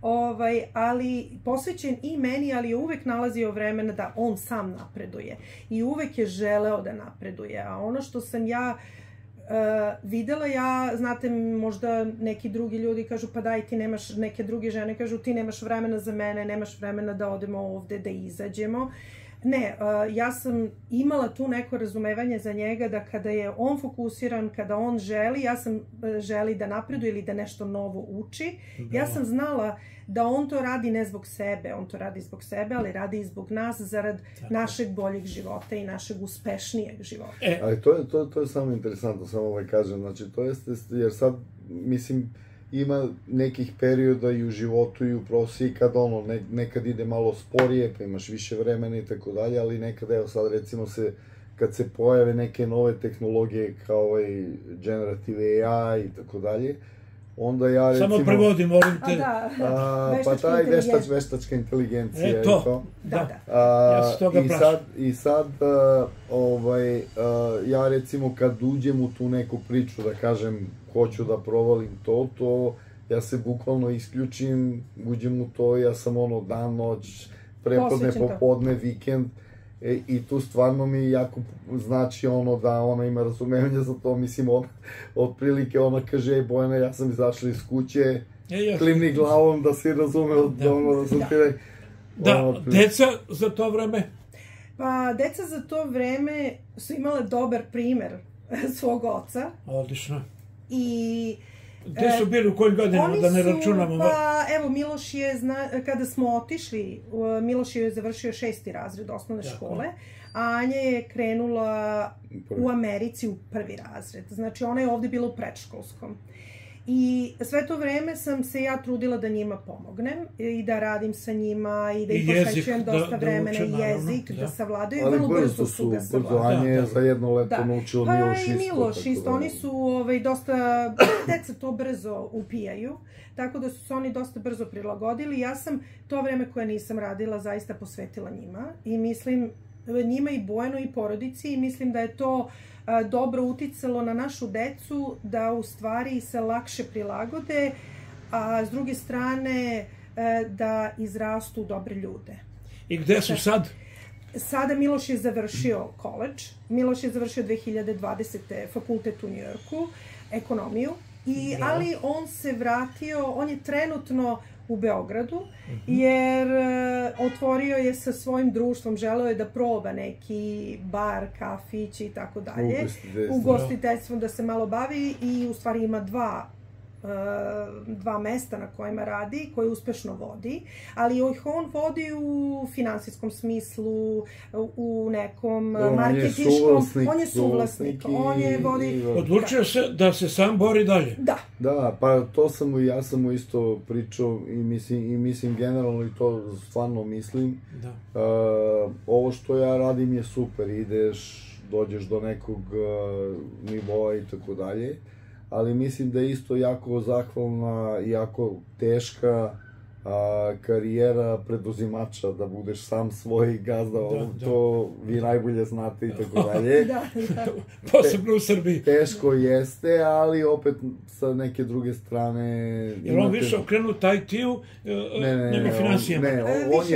ali posvećen i meni, ali je uvek nalazio vremena da on sam napreduje i uvek je želeo da napreduje, a ono što sam ja videla, ja, znate, možda neki drugi ljudi kažu pa daj ti nemaš, neke druge žene kažu ti nemaš vremena za mene, nemaš vremena da odemo ovde, da izađemo. Ne, ja sam imala tu neko razumevanje za njega da kada je on fokusiran, kada on želi, ja sam želi da napreduje ili da nešto novo uči, ja sam znala da on to radi ne zbog sebe, on to radi zbog sebe, ali radi i zbog nas, zarad našeg boljeg života i našeg uspešnijeg života. Ali to je samo interesantno, samo ovaj kažem, znači to jeste, jer sad, mislim, ima nekih perioda i u životu i u profesiji kad ono, nekad ide malo sporije, pa imaš više vremena i tako dalje, ali nekad, evo sad recimo se, kad se pojave neke nove tehnologije kao ovaj generative A I i tako dalje, onda ja recimo... Samo prevodim, molim te. Pa taj veštačka inteligencija i to. Da, da. Ja se toga plašim. I sad, ja recimo kad uđem u tu neku priču, da kažem, hoću da provalim to, to, ja se bukvalno isključim, uđem u to, ja sam ono dan, noć, prepodne, popodne, vikend, i tu stvarno mi jako znači ono da ona ima razumevanje za to, mislim, otprilike ona kaže, ej Bojana, ja sam izašla iz kuće, klimni glavom da si razumeo da ono da sam ti rekao. Da, deca za to vreme? Pa, deca za to vreme su imale dobar primer svog oca. Odlično. I... Gde su bili, u kojim godinama, da ne računamo? Pa, evo, Miloš je, kada smo otišli, Miloš je završio šesti razred osnovne škole, a Anja je krenula u Americi u prvi razred. Znači, ona je ovde bila u predškolskom. I sve to vreme sam se ja trudila da njima pomognem i da radim sa njima i da ih posvećujem dosta vremena i jezik, da savladaju. Ali brzo su, brzo Anja je za jedno leto naučila Miloš isto. Pa i Miloš isto, oni su dosta, deca to brzo upijaju, tako da su se oni dosta brzo prilagodili. Ja sam to vreme koje nisam radila zaista posvetila njima i mislim, njima i Bojanu i porodici i mislim da je to dobro uticalo na našu decu da u stvari se lakše prilagode, a s druge strane da izrastu dobre ljude. I gde su sad? Sada Miloš je završio koledž. Miloš je završio dve hiljade dvadesete fakultet u Njujorku, ekonomiju, i, ali on se vratio, on je trenutno u Beogradu, jer otvorio je sa svojim društvom, želeo je da proba neki bar, kafić i tako dalje, ugostiteljstvom da se malo bavi i u stvari ima dva dva mesta na kojima radi, koje uspešno vodi, ali ih on vodi u finansijskom smislu, u nekom marketinškom, on je suvlasnik, on je vodi... Odlučio se da se sam bori dalje. Da. Da, pa to sam mu, ja sam mu isto pričao i mislim, i mislim generalno i to stvarno mislim. Da. Ovo što ja radim je super, ideš, dođeš do nekog nivoa i tako dalje. Ali mislim da je isto jako zahvalna i jako teška karijera preduzimača, da budeš sam svoj gazda, to vi najbolje znate i tako dalje. Posebno u Srbiji. Teško jeste, ali opet sa neke druge strane... Jer on više okrenu taj tiju nego financijama? Ne,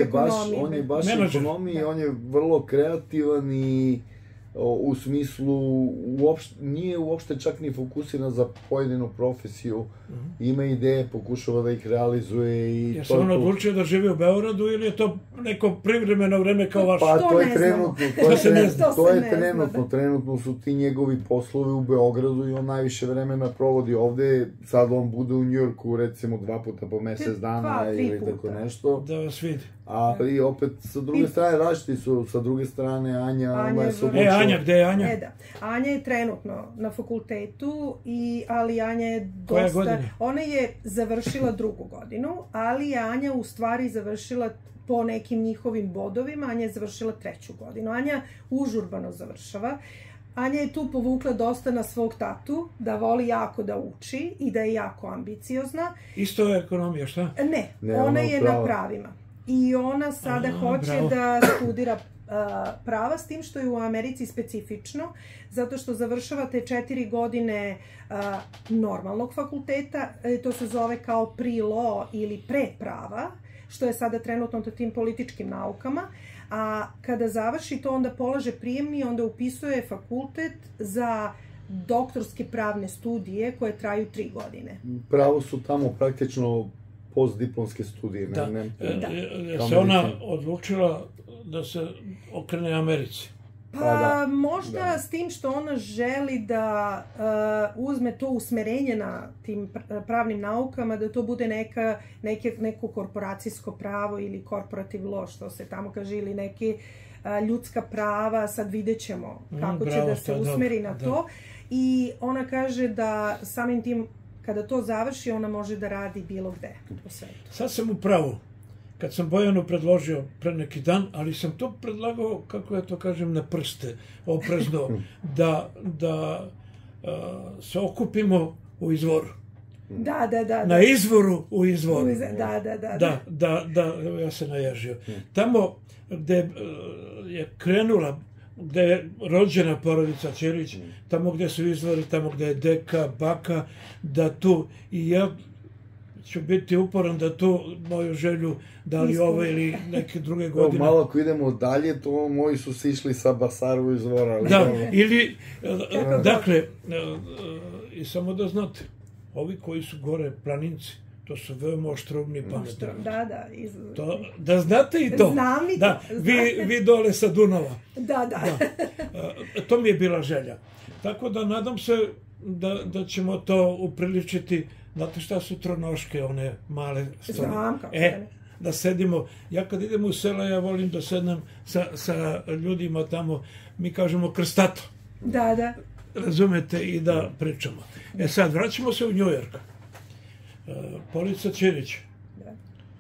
on je baš ekonomiji, on je vrlo kreativan i u smislu, nije uopšte čak ni fokusiran za pojedinu profesiju, ima ideje, pokušava da ih realizuje i... Jer se on odlučio da živi u Beogradu ili je to neko privremeno vreme kao vaš? Pa to je trenutno, to je trenutno, trenutno su ti njegovi poslovi u Beogradu i on najviše vremena provodi ovde, sad on bude u Njujorku recimo dva puta po mesec dana ili tako nešto. Da vas vidi. Ali opet, sa druge strane, različiti su, sa druge strane, Anja, ona je se odlučila... E, Anja, gde je Anja? E, da. Anja je trenutno na fakultetu, ali Anja je dosta... Koja godina? Ona je završila drugu godinu, ali je Anja u stvari završila po nekim njihovim bodovima, Anja je završila treću godinu. Anja užurbano završava. Anja je tu povukla dosta na svog tatu, da voli jako da uči i da je jako ambiciozna. Isto je ekonomija, šta? Ne, ona je na pravima. I ona sada hoće da studira prava, s tim što je u Americi specifično, zato što završavate četiri godine normalnog fakulteta, to se zove kao pre-law ili pre-prava, što je sada trenutno na tim političkim naukama, a kada završi to onda polaže prijemni, onda upisuje fakultet za doktorske pravne studije koje traju tri godine. Pravo su tamo praktično postdiplomske studije. Da, je se ona odlučila da se okrene Americi? Pa možda s tim što ona želi da uzme to usmerenje na tim pravnim naukama, da to bude neko korporacijsko pravo ili corporative law, što se tamo kaže, ili neke ljudska prava, sad vidjet ćemo kako će da se usmeri na to. I ona kaže da samim tim, kada to završi, ona može da radi bilo gde u svetu. Sad sam u pravu. Kad sam Bojanu predložio pre neki dan, ali sam to predlagao, kako ja to kažem, na prste, oprezno, da se okupimo u izvoru. Da, da, da. Na izvoru u izvoru. Da, da, da. Da, da, da, ja se naježio. Tamo gde je krenula, gde je rođena porodica Ćirić, tamo gde su izvori, tamo gde je deka, baka, da tu i ja ću biti uporan da tu moju želju, da li ove ili neke druge godine. Malo ako idemo dalje, to moji su si išli sa Basaru izvora. Da, ili, dakle, i samo da znate, ovi koji su gore planinci, To su veoma oštrobni pametni. Da, da. Iz... To, da znate i to. Znam i da, to. Vi, vi dole sa Dunava. Da, da. da. To mi je bila želja. Tako da nadam se da, da ćemo to upriličiti. Znate šta su tronoške, one male stvari? Znam kako e, da sedimo. Ja kad idem u sela, ja volim da sednem sa, sa ljudima tamo, mi kažemo krstato. Da, da. Razumete, i da pričamo. E sad, vraćamo se u Njujork. Uh, Polica Ćirić. Da.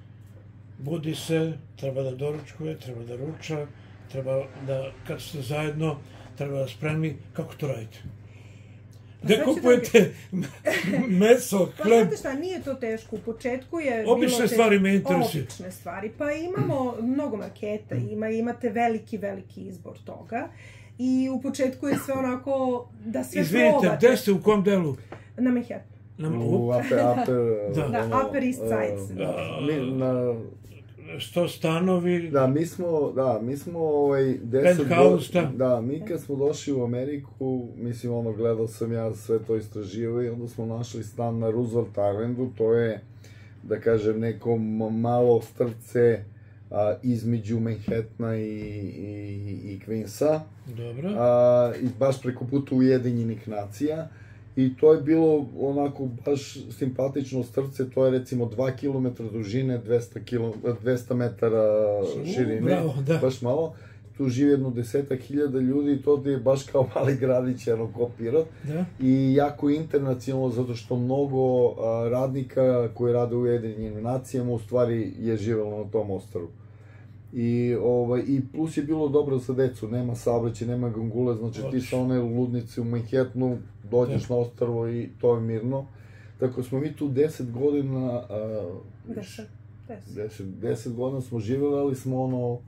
Budi se, treba da doručkuje, treba da ruča, treba da, kad ste zajedno, treba da spremi. Kako to radite? Gde kupujete meso, hleb? Pa znate šta, nije to teško. U početku je bilo... Obične stvari me interesuju. Obične stvari. Pa imamo mnogo marketa, ima, imate veliki, veliki izbor toga. I u početku je sve onako da sve Izvinite, probate. Izvinite, gde ste, u kom delu? Na Manhattanu. Na, u upper, upper, da, da, Upper East Side. Uh, na... Sto stanovi... Da, mi smo, da, mi smo ovaj, deset godina, da, mi kad smo došli u Ameriku, mislim, ono, gledao sam ja sve to istraživao i onda smo našli stan na Roosevelt Islandu, to je, da kažem, neko malo strce a, između Manhattana i, i, i Queensa. Dobro. A, i baš preko puta Ujedinjenih nacija. I to je bilo onako baš simpatično strce, to je recimo dva kilometra dužine, dvesta metara širine, Bravo, da. Baš malo. Tu živi jedno desetak hiljada ljudi i to je baš kao mali gradić, jedno ko Pirot. Da. I jako internacionalno, zato što mnogo a, radnika koji rade u Ujedinjenim nacijama u stvari je živelo na tom ostrvu. I, ovaj, i plus je bilo dobro za decu, nema saobraćaja, nema gangule, znači ti sa one ludnice u Manhattanu dođeš da. Na ostrvo i to je mirno. Tako smo mi tu deset godina, a, deset, deset. deset, deset godina smo živjeli, ali smo ono,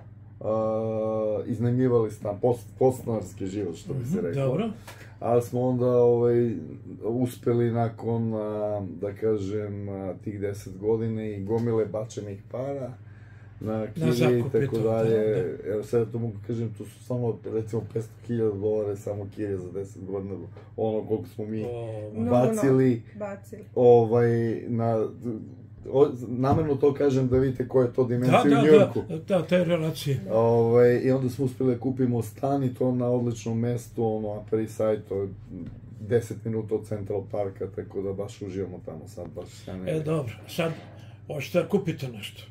a, iznajmljivali stan, post, postnarski život, što bi se rekao. Dobro. Ali smo onda ovaj, uspeli nakon, a, da kažem, a, tih deset godina i gomile bačenih para, na kirije i tako dalje, evo sad to mogu kažem, to su samo recimo petsto hiljada dolara samo kirije za deset godina, ono koliko smo mi bacili, ovaj, na, namjerno to kažem da vidite koja je to dimenzija u Njujorku. Da, da, da, te relacije. Ovaj, i onda smo uspjeli da kupimo stan i to na odličnom mestu, ono, Upper East Side, to je deset minuta od Central Parka, tako da baš uživamo tamo sad, baš sjajno. E, dobro, sad, hoćete da kupite nešto?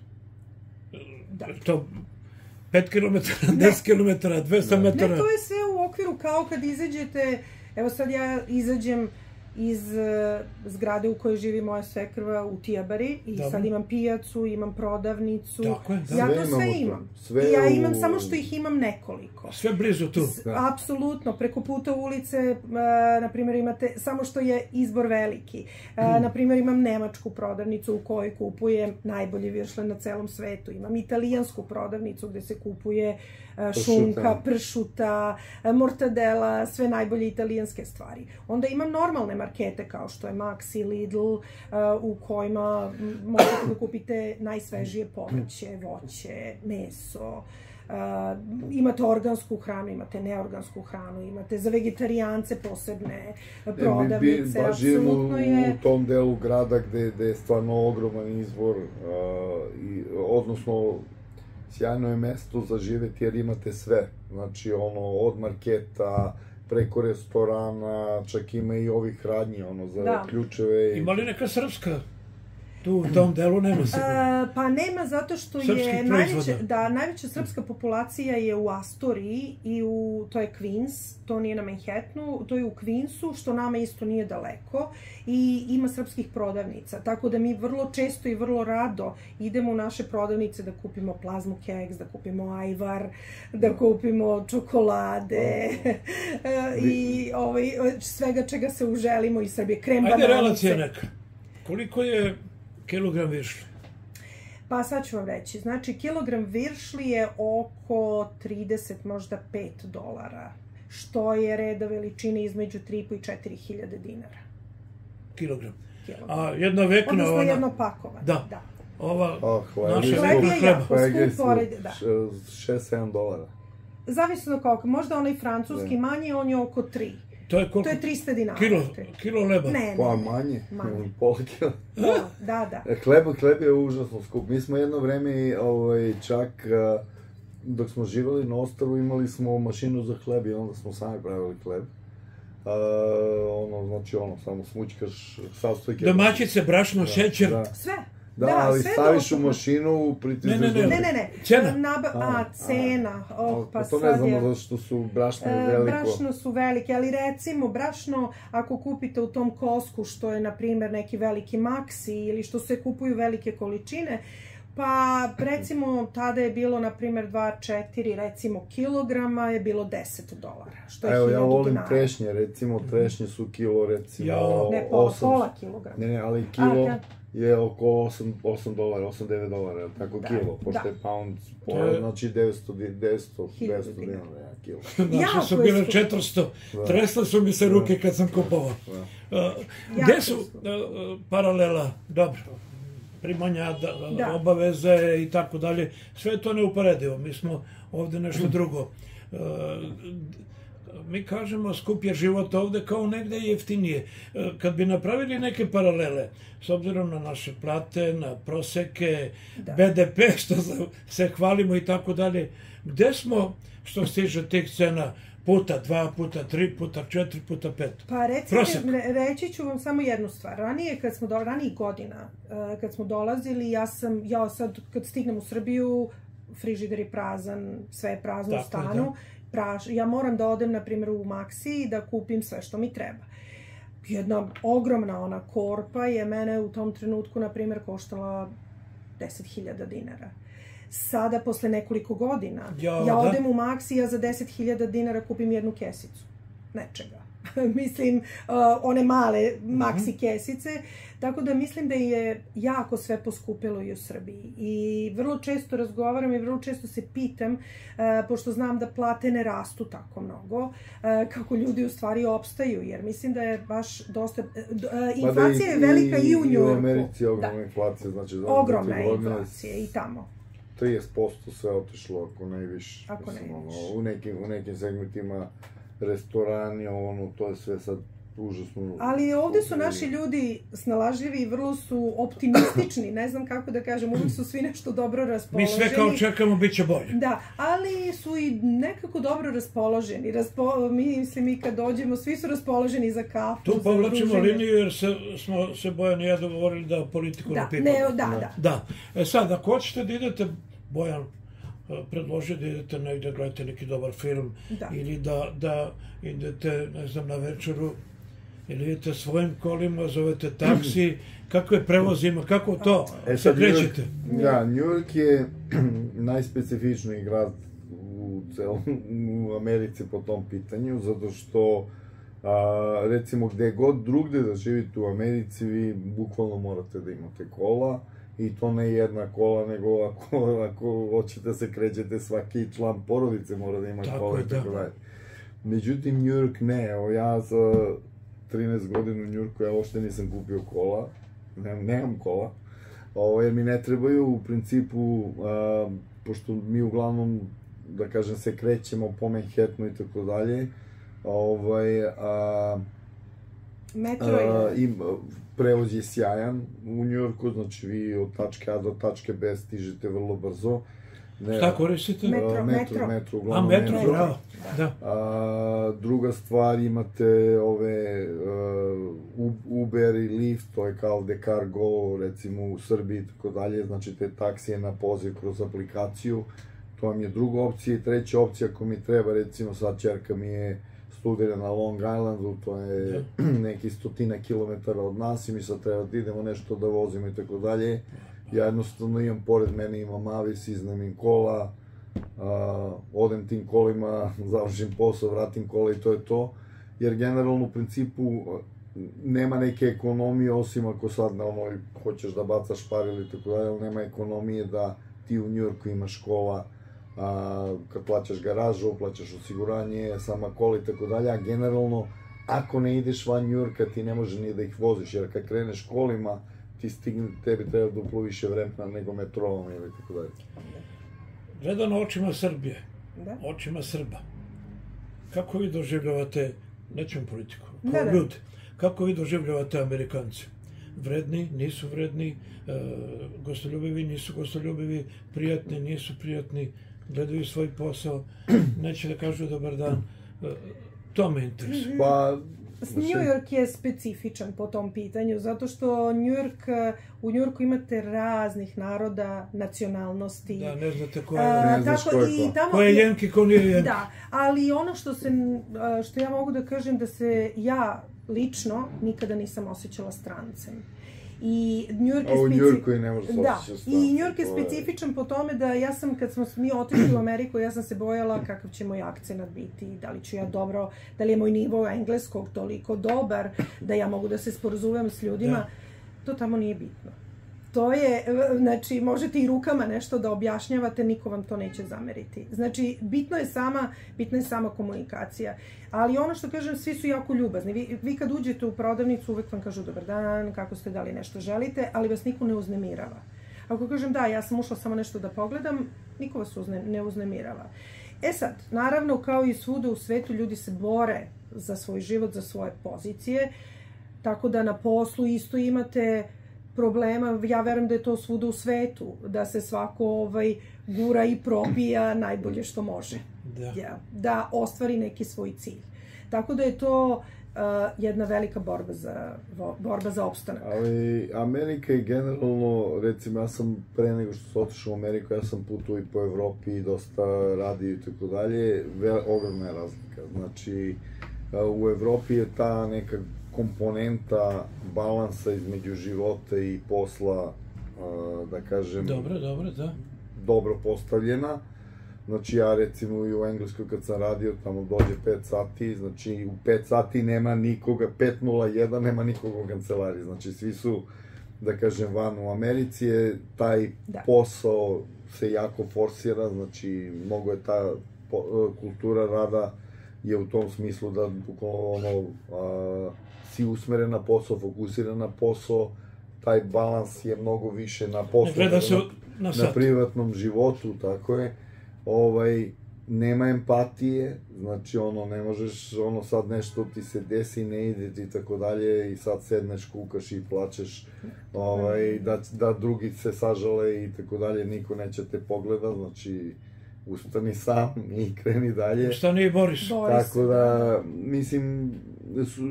Da. To pet kilometara, deset kilometara, dvesta metara. Ne, to je sve u okviru kao kad izađete, evo sad ja izađem iz uh, zgrade u kojoj živi moja svekrva u Tijabari i Dobre. Sad imam pijacu, imam prodavnicu. Tako je, da. Ja to sve, sve imam. Sve I ja u... imam samo što ih imam nekoliko. Sve blizu tu. Da. Apsolutno, preko puta ulice, uh, na primjer imate, samo što je izbor veliki. Uh, hmm. Na primjer imam nemačku prodavnicu u kojoj kupujem najbolji viršle na celom svetu. Imam italijansku prodavnicu gde se kupuje uh, šunka, pršuta, uh, mortadela, sve najbolje italijanske stvari. Onda imam normalne markete kao što je Maxi, Lidl, uh, u kojima možete da kupite najsvežije povrće, voće, meso. Uh, imate organsku hranu, imate neorgansku hranu, imate za vegetarijance posebne prodavnice. E, mi baš živimo je... u tom delu grada gde, gde je stvarno ogroman izbor, uh, i, odnosno sjajno je mesto za živeti jer imate sve. Znači, ono, od marketa, preko restorana, čak ima i ovih radnji, ono, za da. Ključeve. Ima li neka srpska? Tu u tom delu nema sigurno. Uh, pa nema zato što Srpskih je najveća, da, najveća srpska populacija je u Astoriji i u, to je Queens, to nije na Manhattanu, to je u Queensu, što nama isto nije daleko i ima srpskih prodavnica, tako da mi vrlo često i vrlo rado idemo u naše prodavnice da kupimo plazmu keks, da kupimo ajvar, da kupimo čokolade i ovaj, svega čega se uželimo iz Srbije, krem bananice. Ajde relacija neka, koliko je kilogram viršli? Pa sad ću vam reći, znači kilogram viršli je oko trideset, možda pet dolara, što je reda veličine između tri i po i četiri hiljade dinara. Kilogram. Kilogram. A jedna vekna, odnosno ona... jedno pakovanje, da. da. Ova oh, naša hleb je jako skup, da. šest sedam dolara. Zavisno koliko, možda onaj francuski manji, on je oko tri. To je koliko? To je trista dinara. Kilo, kilo leba? Ne, ne, Pa ne. manje, Manje. pola kila. Da, da, da. Hleb, hleb je užasno skup. Mi smo jedno vreme, ovaj, čak uh, dok smo živjeli na ostrvu, imali smo mašinu za hleb i onda smo sami pravili hleb. Uh, ono, znači ono, samo smućkaš sastojke. Domaćice, brašno, šećer. Da. Sve. Da, Da, ali sve staviš u dostupno. mašinu, pritisneš... Ne, ne, ne. Ne, ne, ne. Cena? Naba- a, A, cena. Oh, pa to ne sad znamo je... zato što su brašne E, veliko. brašno su velike, ali recimo brašno ako kupite u tom Costcu što je na primjer neki veliki Maxi ili što se kupuju velike količine, pa recimo tada je bilo na primjer dva četiri recimo kilograma je bilo deset dolara, što je Evo, ja hiljadu volim dinara. trešnje, recimo, trešnje su kilo, recimo, Ja. Ne, pola, osam. pola kilograma. Ne, ne, ali kilo A, je oko osam dolara, osam do devet dolara, jel tako Da, kilo, pošto da. je pound, To je- znači devetsto, devetsto, Hiljadu devetsto dinara. dinara, ja, kilo. Naše Jako su je bile skupo. četiristo. Da. Tresle su mi se ruke kad sam kupovao. Da. Uh, Jako Gde je su skupo. uh, paralela? Dobro. Primanja, da, Da. obaveze i tako dalje. Sve je to neuporedivo. Mi smo ovde nešto drugo. Uh, mi kažemo skup je život ovde kao negde jeftinije. Uh, Kad bi napravili neke paralele, s obzirom na naše plate, na proseke, Da. be de pe, što se- se hvalimo i tako dalje, gde smo što se tiče tih cena puta dva, puta tri, puta četiri, puta pet? Pa recite, Prosek. re- reći ću vam samo jednu stvar. Ranije kad smo do, ranijih godina uh, kad smo dolazili, ja sam ja sad kad stignem u Srbiju, frižider je prazan, sve je prazno u Tako je, stanu. Praš, ja moram da odem na primjer u Maxi i da kupim sve što mi treba. Jedna ogromna ona korpa je mene u tom trenutku na primjer koštala deset hiljada dinara. Sada, posle nekoliko godina, Ja, ja da. odem u Maxi i ja za deset hiljada dinara kupim jednu kesicu. Nečega. Mislim, uh, one male Maxi kesice. Tako da mislim da je jako sve poskupilo i u Srbiji. I vrlo često razgovaram i vrlo često se pitam, uh, pošto znam da plate ne rastu tako mnogo, uh, kako ljudi u stvari opstaju. Jer mislim da je baš dosta... Uh, inflacija je velika i, u I u Njujorku. Americi je ogromna Da. inflacija, znači za Ogromna dve je godine inflacija i tamo. trideset posto sve otišlo, ako ne više. Ako ne Mislim, više. ono, u nekim, u nekim segmentima restorani, ono, to je sve sad užasno. Ali ovde su naši ljudi snalažljivi i vrlo su optimistični, ne znam kako da kažem, uvijek su svi nešto dobro Mi raspoloženi. sve kao čekamo, bit će bolje. Da, ali su i nekako dobro raspoloženi. Raspo, mi, mislim, mi kad dođemo, svi su raspoloženi za kafu, Tu za povlačimo druženje. liniju jer se, smo se Bojan i ja dogovorili da politiku Da, ne pipamo. ne, da, da. Da. E sad, ako hoćete da idete, Bojan e, predložio da idete negdje, gledate neki dobar film, Da. ili da, da idete, ne znam, na večeru, ili idete svojim kolima, zovete taksi, kakve prevoz ima, kako to E se sad, New York, krećete? da, New York je najspecifičniji grad u, celom, u Americi po tom pitanju, zato što a, recimo gde god drugde da živite u Americi, vi bukvalno morate da imate kola, i to ne jedna kola, nego ako, ako hoćete se krećete, svaki član porodice mora da ima Tako kola je, i tako da. dalje. Međutim, New York ne, evo ja za trinaest godina u New Yorku ja uopšte nisam kupio kola, nemam, nemam kola, ovo, jer mi ne trebaju u principu, a, pošto mi uglavnom, da kažem, se krećemo po Manhattanu i tako dalje, ovaj, a, Metro a, je... i prevoz je sjajan u New Yorku, znači vi od tačke A do tačke B stižete vrlo brzo. Ne, Šta koristite? Metro, a, metro, metro. metro, A, uglavnom metro, metro. bravo. Da. A, druga stvar, imate ove uh, Uber i Lyft, to je kao The Cargo, recimo u Srbiji i tako dalje, znači te taksije na poziv kroz aplikaciju, to vam je druga opcija. I treća opcija, ako mi treba, recimo sad ćerka mi je studira na Long Islandu, to je neki stotina kilometara od nas i mi sad treba da idemo nešto da vozimo i tako dalje. Ja jednostavno imam, pored mene imam Avis, iznajmim kola, a, odem tim kolima, završim posao, vratim kola i to je to. Jer generalno u principu nema neke ekonomije, osim ako sad na ono, hoćeš da bacaš par ili tako dalje, ali nema ekonomije da ti u New Yorku imaš kola, a, kad plaćaš garažu, plaćaš osiguranje, sama kola i tako dalje, a generalno ako ne ideš van New Yorka ti ne može ni da ih voziš, jer kad kreneš kolima ti stigne, tebi treba duplo više vremena nego metrovom ili tako dalje. Gledano očima Srbije, Da. očima Srba, kako vi doživljavate nećemo politiku, Da, kao da. ljudi. Kako vi doživljavate Amerikanci? Vredni, nisu vredni, e, gostoljubivi, nisu gostoljubivi, prijatni, nisu prijatni, gledaju svoj posao, neće da kažu dobar dan. E, to me interesuje. Pa, New York je specifičan po tom pitanju, zato što New York, u New Yorku imate raznih naroda, nacionalnosti. Da, ne znate ko je, A, ne znaš tako, ko je i ko. tamo, ko je Jenki, ko nije Jenki. Da, ali ono što se, a, što ja mogu da kažem da se ja lično nikada nisam osjećala strancem. I New York je A u speci- New Yorku i ne može se Da, osjećati i strancem, New York je to je- specifičan po tome da ja sam, kad smo mi otišli u Ameriku, ja sam se bojala kakav će moj akcenat biti, da li ću ja dobro, da li je moj nivo engleskog toliko dobar, da ja mogu da se sporazumem s ljudima. Da. To tamo nije bitno. To je, znači, možete i rukama nešto da objašnjavate, niko vam to neće zameriti. Znači, bitno je sama, bitna je sama komunikacija. Ali ono što kažem, svi su jako ljubazni. Vi, vi kad uđete u prodavnicu, uvek vam kažu dobar dan, kako ste, da li nešto želite, ali vas niko ne uznemirava. Ako kažem da, ja sam ušla samo nešto da pogledam, niko vas uzne, ne uznemirava. E sad, naravno, kao i svuda u svetu, ljudi se bore za svoj život, za svoje pozicije, tako da na poslu isto imate problema, ja verujem da je to svuda u svetu, da se svako ovaj, gura i probija najbolje što može. Da. Ja, da ostvari neki svoj cilj. Tako da je to uh, jedna velika borba za, vo- borba za opstanak. Ali Amerika je generalno, recimo ja sam pre nego što sam otišao u Ameriku, ja sam putovao i po Evropi i dosta radio i tako dalje, ve- ogromna je razlika. Znači, u Evropi je ta neka komponenta balansa između života i posla, da kažem, Dobro, dobro, da. dobro postavljena. Znači ja recimo i u Engleskoj kad sam radio, tamo dođe pet sati, znači u pet sati nema nikoga, pet nula jedan nema nikoga u kancelariji, znači svi su, da kažem, van. U Americi je taj Da. posao se jako forsira, znači mnogo je ta po, kultura rada je u tom smislu da bukvalno ono, a, si usmeren na posao, fokusiran na posao, taj balans je mnogo više na poslu, Ne gleda se na, na na sat. privatnom životu, tako je. Ovaj, nema empatije, znači ono, ne možeš, ono sad nešto ti se desi, ne ide ti tako dalje i sad sedneš, kukaš i plačeš, ovaj, da, da drugi se sažale i tako dalje, niko neće te pogleda, znači ustani sam i kreni dalje. Šta nije Boris? Bori se, Tako da, mislim, su,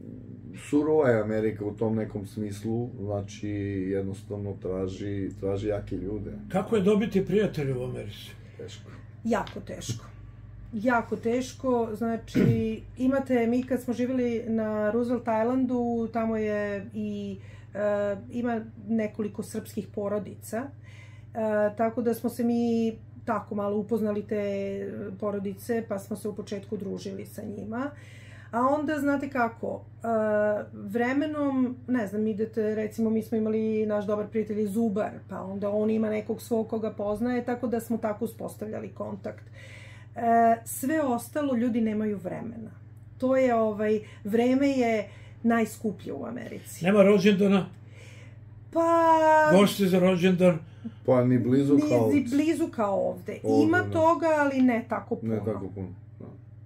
surova je Amerika u tom nekom smislu, znači jednostavno traži, traži jake ljude. Kako je dobiti prijatelje u Americi? Teško. Jako teško. Jako teško, znači imate, mi kad smo živjeli na Roosevelt Islandu, tamo je i e, ima nekoliko srpskih porodica, e, tako da smo se mi tako malo upoznali te porodice, pa smo se u početku družili sa njima. A onda, znate kako, uh, vremenom, ne znam, idete, recimo, mi smo imali naš dobar prijatelj Zubar, pa onda on ima nekog svog koga poznaje, tako da smo tako uspostavljali kontakt. Uh, sve ostalo, ljudi nemaju vremena. To je, ovaj, vreme je najskuplje u Americi. Nema rođendana, Pa... gosti za rođendan. Pa ni blizu kao Ni ovdje. blizu kao ovde. Ovde, Ima da. toga, ali ne tako puno. Ne tako puno. Da.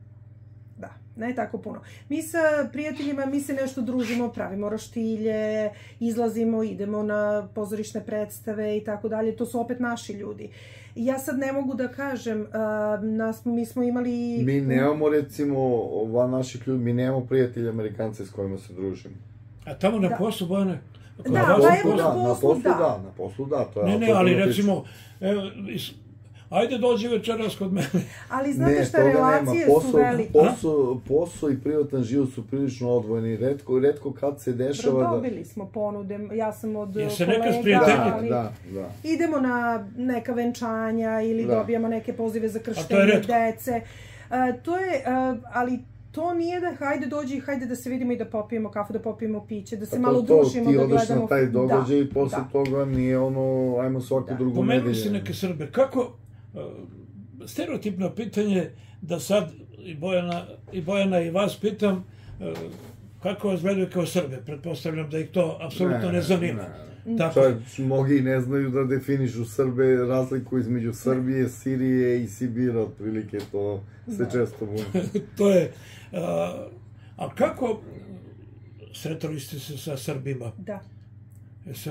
Da, ne tako puno. Mi sa prijateljima, mi se nešto družimo, pravimo roštilje, izlazimo, idemo na pozorišne predstave i tako dalje. To su opet naši ljudi. Ja sad ne mogu da kažem, uh, nas, mi smo imali... Mi nemamo, recimo, ova naših ljudi, mi nemamo prijatelja Amerikanca s kojima se družimo. A tamo na Da. poslu, Bojane? Kod Da, vas pa na evo poslu? na da, na poslu, poslu da. da, na poslu da, to je Ne, ne, apsolutno ali priča. recimo, evo, is- ajde dođi večeras kod mene. Ali znate Ne, šta, toga relacije nema. su Posao, velike. posao, posao i privatan život su prilično odvojeni. Retko, retko kad se dešava da... Dobili smo ponude, ja sam od Jeste kolega, neka sprijateljite? ali Da, da. idemo na neka venčanja ili Da. dobijamo neke pozive za A to je krštenje retko. dece. Uh, to je, uh, ali to nije da hajde dođi, hajde da se vidimo i da popijemo kafu, da popijemo piće, da se A malo to, to, družimo, ti da odeš gledamo... na taj događaj i posle da. toga nije ono, ajmo svaku Da. drugu Pomenuli nedelju. si neke Srbe. Kako, uh, stereotipno pitanje, da sad i Bojana i, Bojana i vas pitam, uh, kako vas gledaju kao Srbe? Pretpostavljam da ih to apsolutno ne zanima. Tako. Čak, mnogi ne znaju da definišu Srbe, razliku između Srbije, Sirije i Sibira, otprilike to se Da. često bune. To je, a, A kako sretali ste se sa Srbima? Da. Se,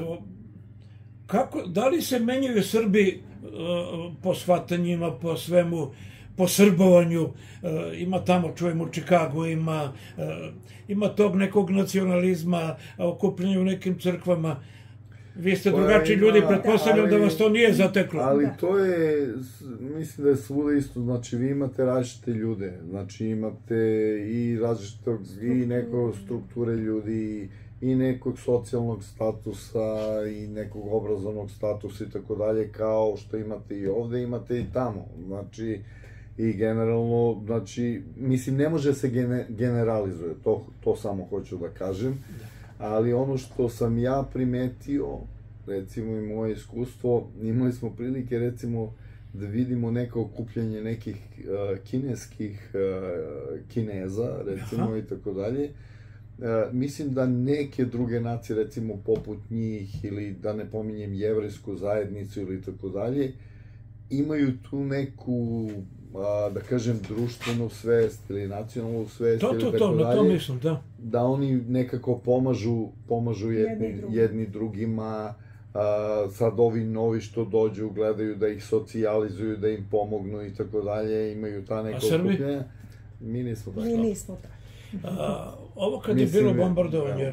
kako, da li se menjaju Srbi uh, po shvatanjima, po svemu, po srbovanju? Uh, ima tamo, čujemo u Čikagu, ima, uh, ima tog nekog nacionalizma, okupljenja u nekim crkvama. Vi ste drugačiji ljudi, pretpostavljam da vas to nije zateklo. Ali to je, mislim da je svuda isto, znači vi imate različite ljude, znači imate i različitog, i nekog strukture ljudi, i nekog socijalnog statusa, i nekog obrazovnog statusa i tako dalje, kao što imate i ovde, imate i tamo, znači, i generalno, znači, mislim, ne može se generalizuje, to, to samo hoću da kažem, ali ono što sam ja primetio, recimo i moje iskustvo, imali smo prilike recimo da vidimo neko okupljanje nekih uh, kineskih uh, Kineza, recimo, aha, i tako dalje. Uh, mislim da neke druge nacije, recimo poput njih, ili da ne pominjem jevrejsku zajednicu ili tako dalje, imaju tu neku, a, da kažem, društvenu svest ili nacionalnu svest to, ili to, tako to, dalje, na to mislim, da. Da oni nekako pomažu, pomažu jedni, jedni, drugi. jedni drugima, a, sad ovi novi što dođu gledaju da ih socijalizuju, da im pomognu i tako dalje, imaju ta neka okupljenja. Mi nismo tako. Mi nismo tako. A, ovo kad je bilo bombardovanje,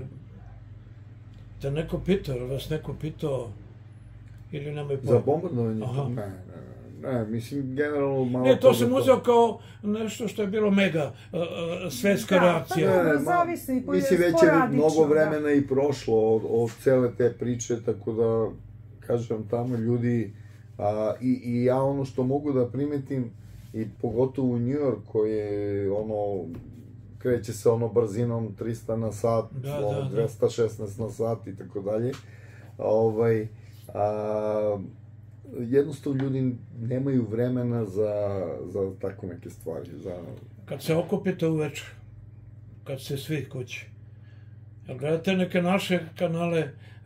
da neko pitao, vas neko pitao, ili nam je po... Za bombardovanje? Aha. Ne, ne, ne, mislim, generalno malo... Ne, to sam uzeo kao nešto što je bilo mega uh, svetska da, reakcija. Da, pa dobro, zavisi, mislim, već je mnogo vremena da. i prošlo od, od cele te priče, tako da, kažem, tamo ljudi, a, i, i ja ono što mogu da primetim, i pogotovo u New York, koji je, ono, kreće se ono brzinom trista na sat, da, ono, da, dvesta šesnaest na sat i tako dalje, ovaj, a, jednostavno ljudi nemaju vremena za, za tako neke stvari. Za... Kad se okupite uveče, kad se svi kući, jel gledate neke naše kanale,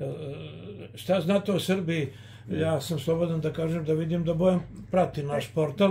šta znate o Srbiji? Ja sam slobodan da kažem da vidim da Bojan prati naš portal,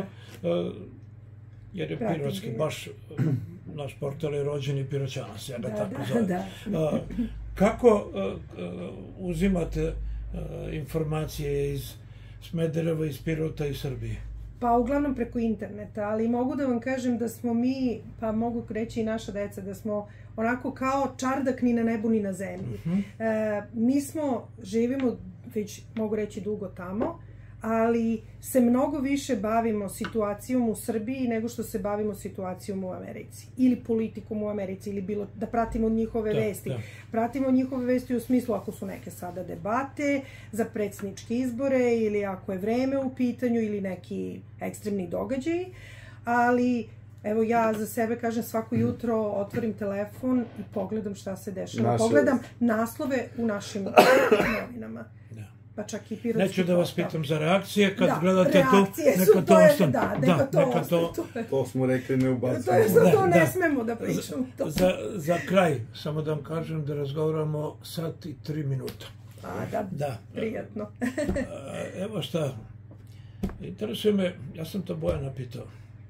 jer je pirotski, baš naš portal je rođeni Piroćanac, ja ga da, tako da, zovem. Da. Kako uzimate informacije iz Smedereva, iz Pirota i Srbije? Pa uglavnom preko interneta, ali mogu da vam kažem da smo mi, pa mogu reći i naša deca, da smo onako kao čardak ni na nebu ni na zemlji. Uh -huh. e, mi smo, živimo već, mogu reći, dugo tamo, ali se mnogo više bavimo situacijom u Srbiji nego što se bavimo situacijom u Americi. Ili politikom u Americi, ili bilo da pratimo njihove da, vesti. Da. Pratimo njihove vesti u smislu ako su neke sada debate za predsjedničke izbore, ili ako je vreme u pitanju, ili neki ekstremni događaji. Ali, evo, ja za sebe kažem, svako jutro otvorim telefon i pogledam šta se dešava. Naše... Pogledam naslove u našim novinama. Pa čak i pirotski. Neću da vas pitam za reakcije, kad da, gledate to, neka to ostane. Da, neka da, to neka ostane. To... to smo rekli, ne ubacimo. To je za to ne da. smemo da pričamo. To. Za, za kraj, samo da vam kažem da razgovaramo sat i tri minuta. A, da, da. Prijatno. Evo šta, interesuje me, ja sam to Bojana pitao,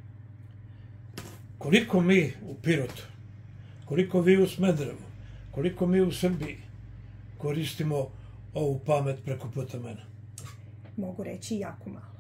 koliko mi u Pirotu, koliko vi u Smederevu, koliko mi u Srbiji koristimo ovu pamet preko puta mene? Mogu reći jako malo.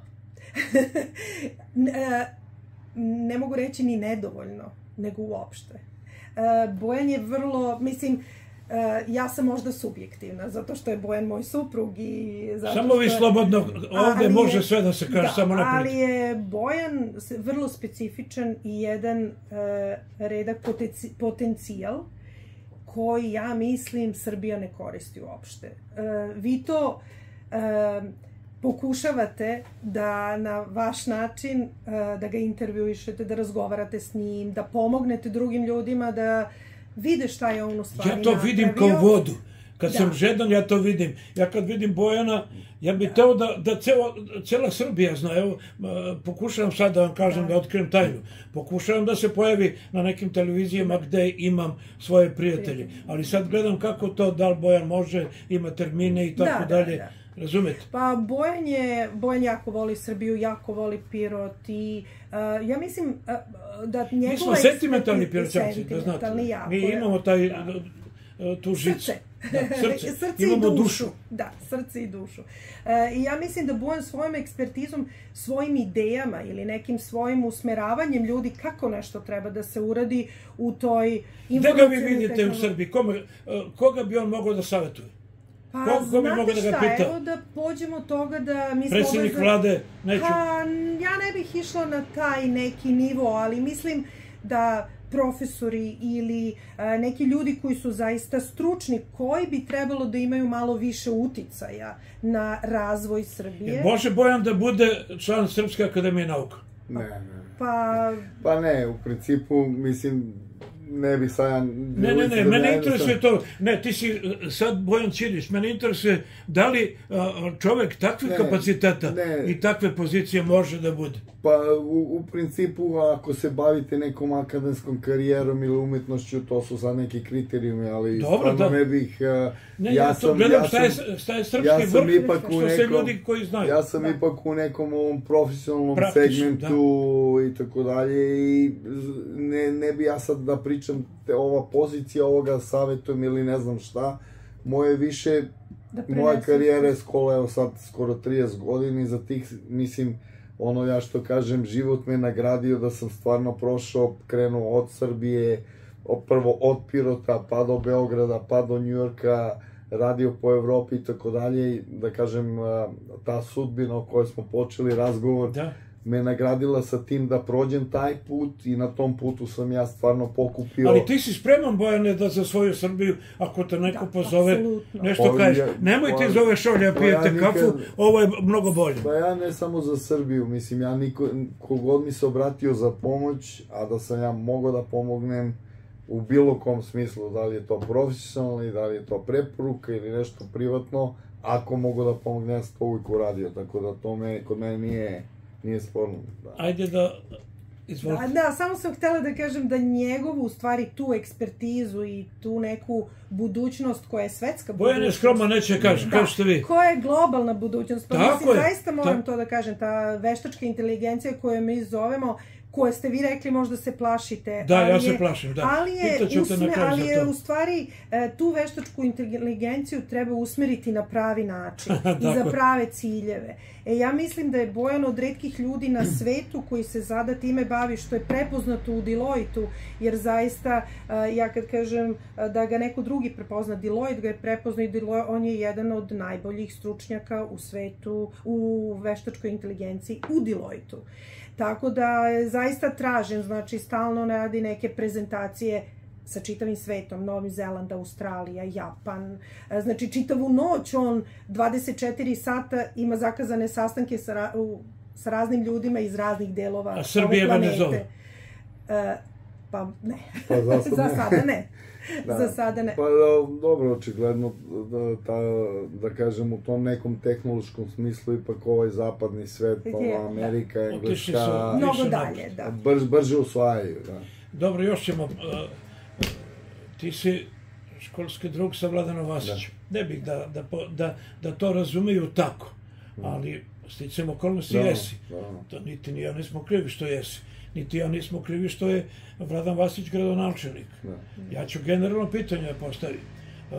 Ne mogu reći ni nedovoljno, nego uopšte. Bojan je vrlo, mislim, ja sam možda subjektivna, zato što je Bojan moj suprug i zato samo vi što... slobodno, ovde može je, sve da se kaže, da, samo naprijed. Ali je Bojan vrlo specifičan i jedan uh, redak potenci, potencijal koji, ja mislim, Srbija ne koristi uopšte. Uh, vi to uh, pokušavate da na vaš način, uh, da ga intervjuišete, da razgovarate s njim, da pomognete drugim ljudima, da vide šta je on u stvari napravio. Ja to vidim kao vodu. Kad da. sam žedan, ja to vidim. Ja kad vidim Bojana, ja bih da. teo da, da celo, cela Srbija zna. Evo, pokušavam sad da vam kažem, da, da otkrijem tajnu. Pokušavam da se pojavi na nekim televizijama gde imam svoje prijatelje. Ali sad gledam kako to, da li Bojan može, ima termine i tako da, dalje. Da, razumete? Pa Bojan je, Bojan jako voli Srbiju, jako voli Pirot i uh, ja mislim uh, da njegova... Mi smo sentimentalni Piroćanci, da znate. Jako, mi imamo taj, da. tu žicu. Srce. Da, srce. srce imamo i dušu. dušu. Da, srce i dušu. Uh, I ja mislim da Bojan svojom ekspertizom, svojim idejama ili nekim svojim usmeravanjem ljudi kako nešto treba da se uradi u toj informacijnoj tehnologiji. Gde ga vi vidite u Srbiji? Kome, koga bi on mogao da savjetuje? Pa, Ko, ko znate da šta, pita? evo da pođemo od toga da... Mi Predsjednik obvezno... vlade, neću. Pa, ja ne bih išla na taj neki nivo, ali mislim da profesori ili a, neki ljudi koji su zaista stručni, koji bi trebalo da imaju malo više uticaja na razvoj Srbije. Može Bojan da bude član Srpske akademije nauka? Ne, ne. Pa... Pa ne, u principu, mislim, ne bi sad ja... Ne, ne, ne, mene interesuje to, ne, ti si sad Bojan Ćirić, mene interesuje da li čovek takvih kapaciteta i takve pozicije može da bude? Pa u, u principu, ako se bavite nekom akademskom karijerom ili umetnošću, to su sad neki kriterijumi, ali dobro, stvarno da. ne bih... Ne, ja, ja to gledam ja šta, je, šta je srpski ja vrh, što nekom, se ljudi koji znaju. Ja sam da. ipak u nekom ovom profesionalnom Praktično, segmentu da. I tako dalje i ne, ne bi ja sad da pričam te, ova pozicija, ovoga savjetujem ili ne znam šta. Moje više, moja karijera je skola, evo sad skoro trideset godina i za tih, mislim, ono ja što kažem, život me nagradio da sam stvarno prošao, krenuo od Srbije, prvo od Pirota, pa do Beograda, pa do Njujorka, radio po Evropi i tako dalje, da kažem, ta sudbina o kojoj smo počeli razgovor, da. me nagradila sa tim da prođem taj put i na tom putu sam ja stvarno pokupio... Ali ti si spreman, Bojane, da za svoju Srbiju, ako te neko da, pozove, absolutno. Nešto pa, kažeš, nemoj ti zove šolja, pijete ja kafu, nikad, ovo je mnogo bolje. Pa ja ne samo za Srbiju, mislim, ja niko, kogod mi se obratio za pomoć, a da sam ja mogao da pomognem u bilo kom smislu, da li je to profesionalno, da li je to preporuka ili nešto privatno, ako mogu da pomognem, ja sam to uvijek uradio, tako da to me, kod mene nije... Nije sporno. Da. Ajde da... Da, da, samo sam htjela da kažem da njegovu, u stvari, tu ekspertizu i tu neku budućnost koja je svetska budućnost... Bojan je skromno, neće kažem, da, kažete vi. Koja je globalna budućnost. Pa tako mislim, je. zaista moram Ta... to da kažem, ta veštačka inteligencija koju mi zovemo, koje ste vi rekli, možda se plašite. Da, ali ja je, se plašim, da. Ali je, usme, ali je u stvari tu veštačku inteligenciju treba usmeriti na pravi način i za prave ciljeve. E, ja mislim da je Bojan od retkih ljudi na svetu koji se zada time bavi, što je prepoznato u Deloitu, jer zaista, ja kad kažem da ga neko drugi prepozna, Deloitte ga je prepoznao i Deloitte, on je jedan od najboljih stručnjaka u svetu, u veštačkoj inteligenciji, u Deloitu. Tako da zaista tražim, znači stalno radi neke prezentacije sa čitavim svetom, Novi Zeland, Australija, Japan, znači čitavu noć on dvadeset četiri sata ima zakazane sastanke sa, ra u, sa raznim ljudima iz raznih delova ove planete. A Srbije ga ne zove? E, pa ne, pa za, za sada ne. Da. Za sada ne. Pa da, dobro, očigledno, da, ta, da kažem, u tom nekom tehnološkom smislu ipak ovaj zapadni svet, ova Amerika, da. Engleska, mnogo dalje, da. Brž, brže usvajaju, da. Dobro, još ćemo, uh, ti si školski drug sa Vladanom Vasićem. Da. Ne bih da, da, da, da to razumeju tako, ali sticam okolnosti da, jesi. Da. To niti ni ja nismo krivi što jesi. Niti ja nismo krivi što je Vladan Vasić gradonačelnik. Da. Ja ću generalno pitanje postaviti. Uh,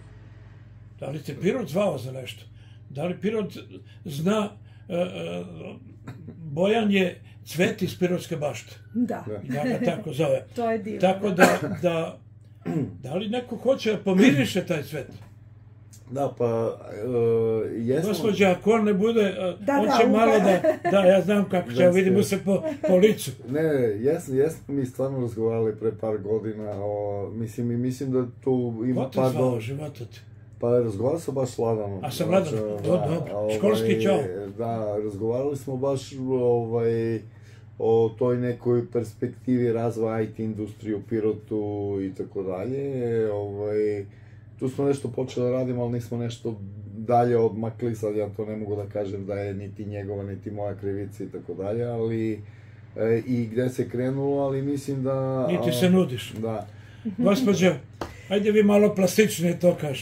da li te Pirot zvao za nešto? Da li Pirot zna, uh, uh, Bojan je Cvet iz Pirotske bašte. Da. Ja ga tako zove. To je divno. Tako da, da, da li neko hoće da pomiriše taj Cvet? Da, pa, uh, jesmo... Gospođa, ako on ne bude, uh, da, on da, će uva. malo da, da, ja znam kako će, vidimo se po, po licu. Ne, ne, jesmo, jesmo mi stvarno razgovarali pre par godina, o, mislim, i mislim da tu ima par... Ko te zvao života ti? Pa razgovarali smo baš s Vladanom. A sa Vladanom, dobro, dobro, školski čao. Da, razgovarali smo baš, ovaj, o toj nekoj perspektivi razvoja I T industrije u Pirotu i tako dalje, ovaj... Tu smo nešto počeli da radimo, ali nismo nešto dalje odmakli, sad ja to ne mogu da kažem da je niti njegova, niti moja krivica i tako dalje, ali e, i gde se krenulo, ali mislim da... Niti se nudiš. Da. Gospođo, ajde vi malo plastičnije to kažete.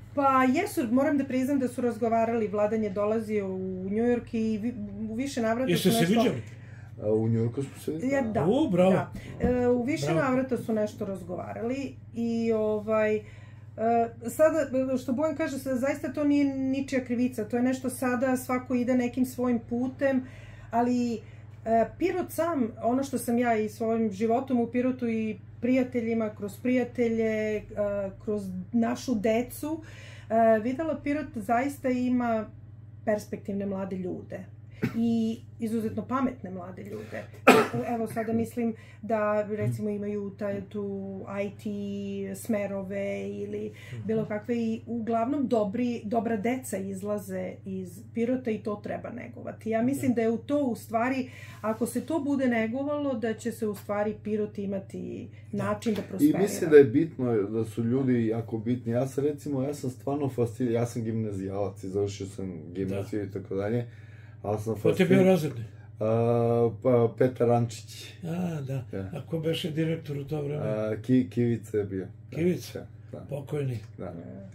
Pa jesu, moram da priznam da su razgovarali, Vladan je dolazio u Njujork i u više navrata su nešto... Jeste se vidjeli? U Njujorku smo se vidjeli? Ja, da, U, bravo. da. E, u više Bravo. navrata su nešto razgovarali i ovaj... E, sada, što Bojan kaže, zaista to nije ničija krivica, to je nešto sada, svako ide nekim svojim putem, ali e, Pirot sam, ono što sam ja i svojim životom u Pirotu i prijateljima, kroz prijatelje, e, kroz našu decu, e, videla Pirot zaista ima perspektivne mlade ljude i izuzetno pametne mlade ljude. Evo sada mislim da recimo imaju taj, tu I T smerove ili bilo kakve i uglavnom dobri, dobra deca izlaze iz Pirota i to treba negovati. Ja mislim da je u to u stvari, ako se to bude negovalo, da će se u stvari Pirot imati način da prosperira. I mislim da je bitno da su ljudi jako bitni. Ja sam recimo, ja sam stvarno fasciniran, ja sam gimnazijalac i završio sam gimnaziju i tako dalje. Ko ti je bio razredni? Uh, pa, Petar Rančić. A, da. Ja. A ko beše direktor u to vreme? Uh, Ki, Kivica je bio. Kivica? Da. Pokojni. Da.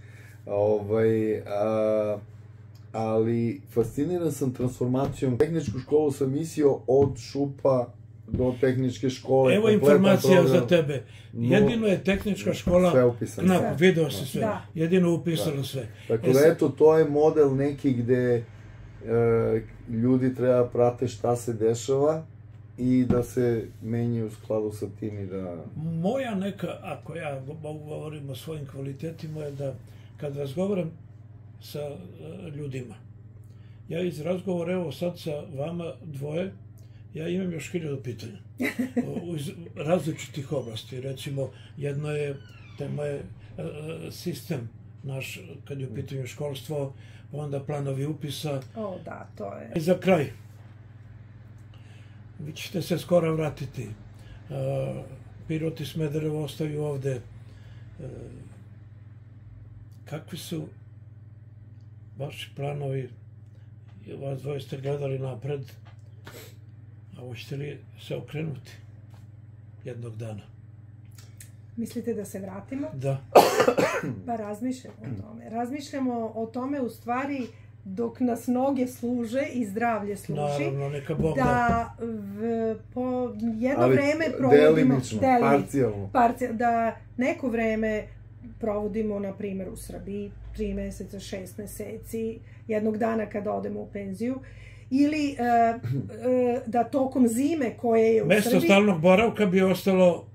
Ovaj, uh, ali fasciniran sam transformacijom. Tehničku školu sam mislio od šupa do tehničke škole. Evo informacija program. Za tebe. Jedino je tehnička škola... Sve upisano. Na, video si sve. Da. Jedino upisano da. Sve. Tako da, eto, to je model neki gde e, ljudi treba prate šta se dešava i da se menjaju u skladu sa tim i da... Moja neka, ako ja mogu govorim o svojim kvalitetima, je da kad razgovaram sa ljudima, ja iz razgovora, evo sad sa vama dvoje, ja imam još hiljadu pitanja iz različitih oblasti. Recimo, jedno je, tema je sistem naš, kad je u pitanju školstvo, onda planovi upisa. O, da, to je... I za kraj, vi ćete se skoro vratiti. Pirot i Smederevo ostaju ovde. Kakvi su vaši planovi? Vas dvoje ste gledali napred, a hoćete li se okrenuti jednog dana? Mislite da se vratimo? Da. Pa razmišljamo o tome. Razmišljamo o tome u stvari dok nas noge služe i zdravlje služi. Naravno, neka Bog da. Da v, po jedno ali vreme provodimo... delimično, deli, parcijalno. Parci, da neko vreme provodimo, na primjer, u Srbiji, tri meseca, šest meseci, jednog dana kada odemo u penziju, ili e, e, da tokom zime koje je u Mesto Srbiji... Mesto stalnog boravka bi ostalo...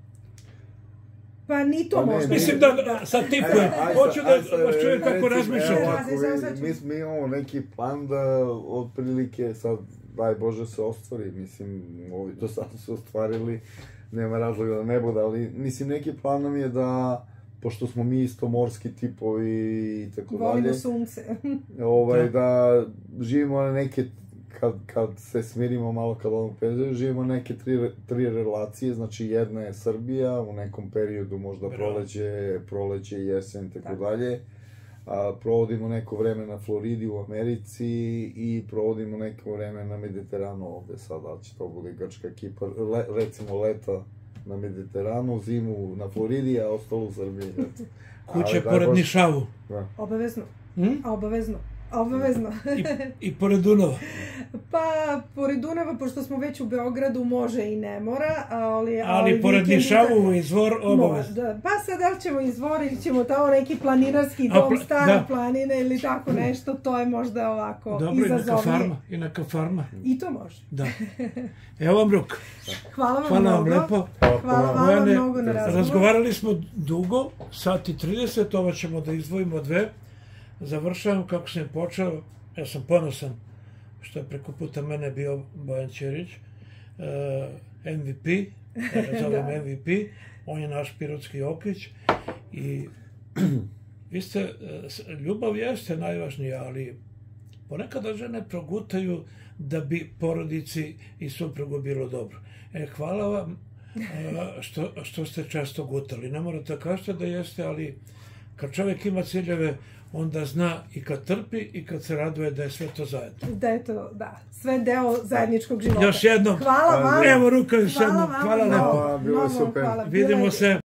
Pa ni to pa ne, možda. Mislim da, da sad tipujem, hoću da vas čujem kako razmišljate. Mi, mi imamo neki plan da otprilike sad, daj Bože, se ostvari, mislim, ovi do sada su ostvarili, nema razloga da ne bude, ali mislim neki plan nam je da, pošto smo mi isto morski tipovi i tako dalje. Volimo sunce. ovaj, da živimo na neke, kad, kad se smirimo malo kad ovom penziju, živimo neke tri, tri relacije, znači jedna je Srbija, u nekom periodu možda proleće, proleće, jesen, tako dalje. A, provodimo neko vreme na Floridi u Americi i provodimo neko vreme na Mediteranu ovde sada, će to bude Grčka, Kipar, le, recimo leta na Mediteranu, zimu na Floridi, a ostalo u Srbiji. Kuće pored boš... Nišavu. Da. Obavezno. Hmm? Obavezno. Obavezno. I, I pored Dunava? Pa, pored Dunava, pošto smo već u Beogradu, može i ne mora, ali... Ali, ali pored Nišavu izvor obavezno. Da. Pa sad, da li ćemo izvor ili ćemo tamo neki planinarski dom, pla, stare da. planine ili tako nešto, to je možda ovako dobro, izazovnije. Dobro, i neka farma, i neka farma. I to može. Da. Evo vam ruk. Hvala vam Hvala mnogo. Vam lepo. Hvala vam Bojane, mnogo na razgovoru. Razgovarali smo dugo, sat i trideset, ovo ćemo da izdvojimo dve. Završavam kako sam počeo, ja sam ponosan što je preko puta mene bio Bojan Ćirić, uh, M V P, ja ga zovem M V P, on je naš pirotski Jokić i vi ste, ljubav jeste najvažnija, ali ponekada žene progutaju da bi porodici i suprugu bilo dobro. E, hvala vam uh, što, što ste često gutali, ne morate kažete da jeste, ali kad čovjek ima ciljeve, onda zna i kad trpi i kad se raduje da je sve to zajedno. Da je to, da, sve deo zajedničkog života. Još jednom. Hvala vam. Evo ruka još jednom. Hvala lepo. Bilo je super. Vidimo se.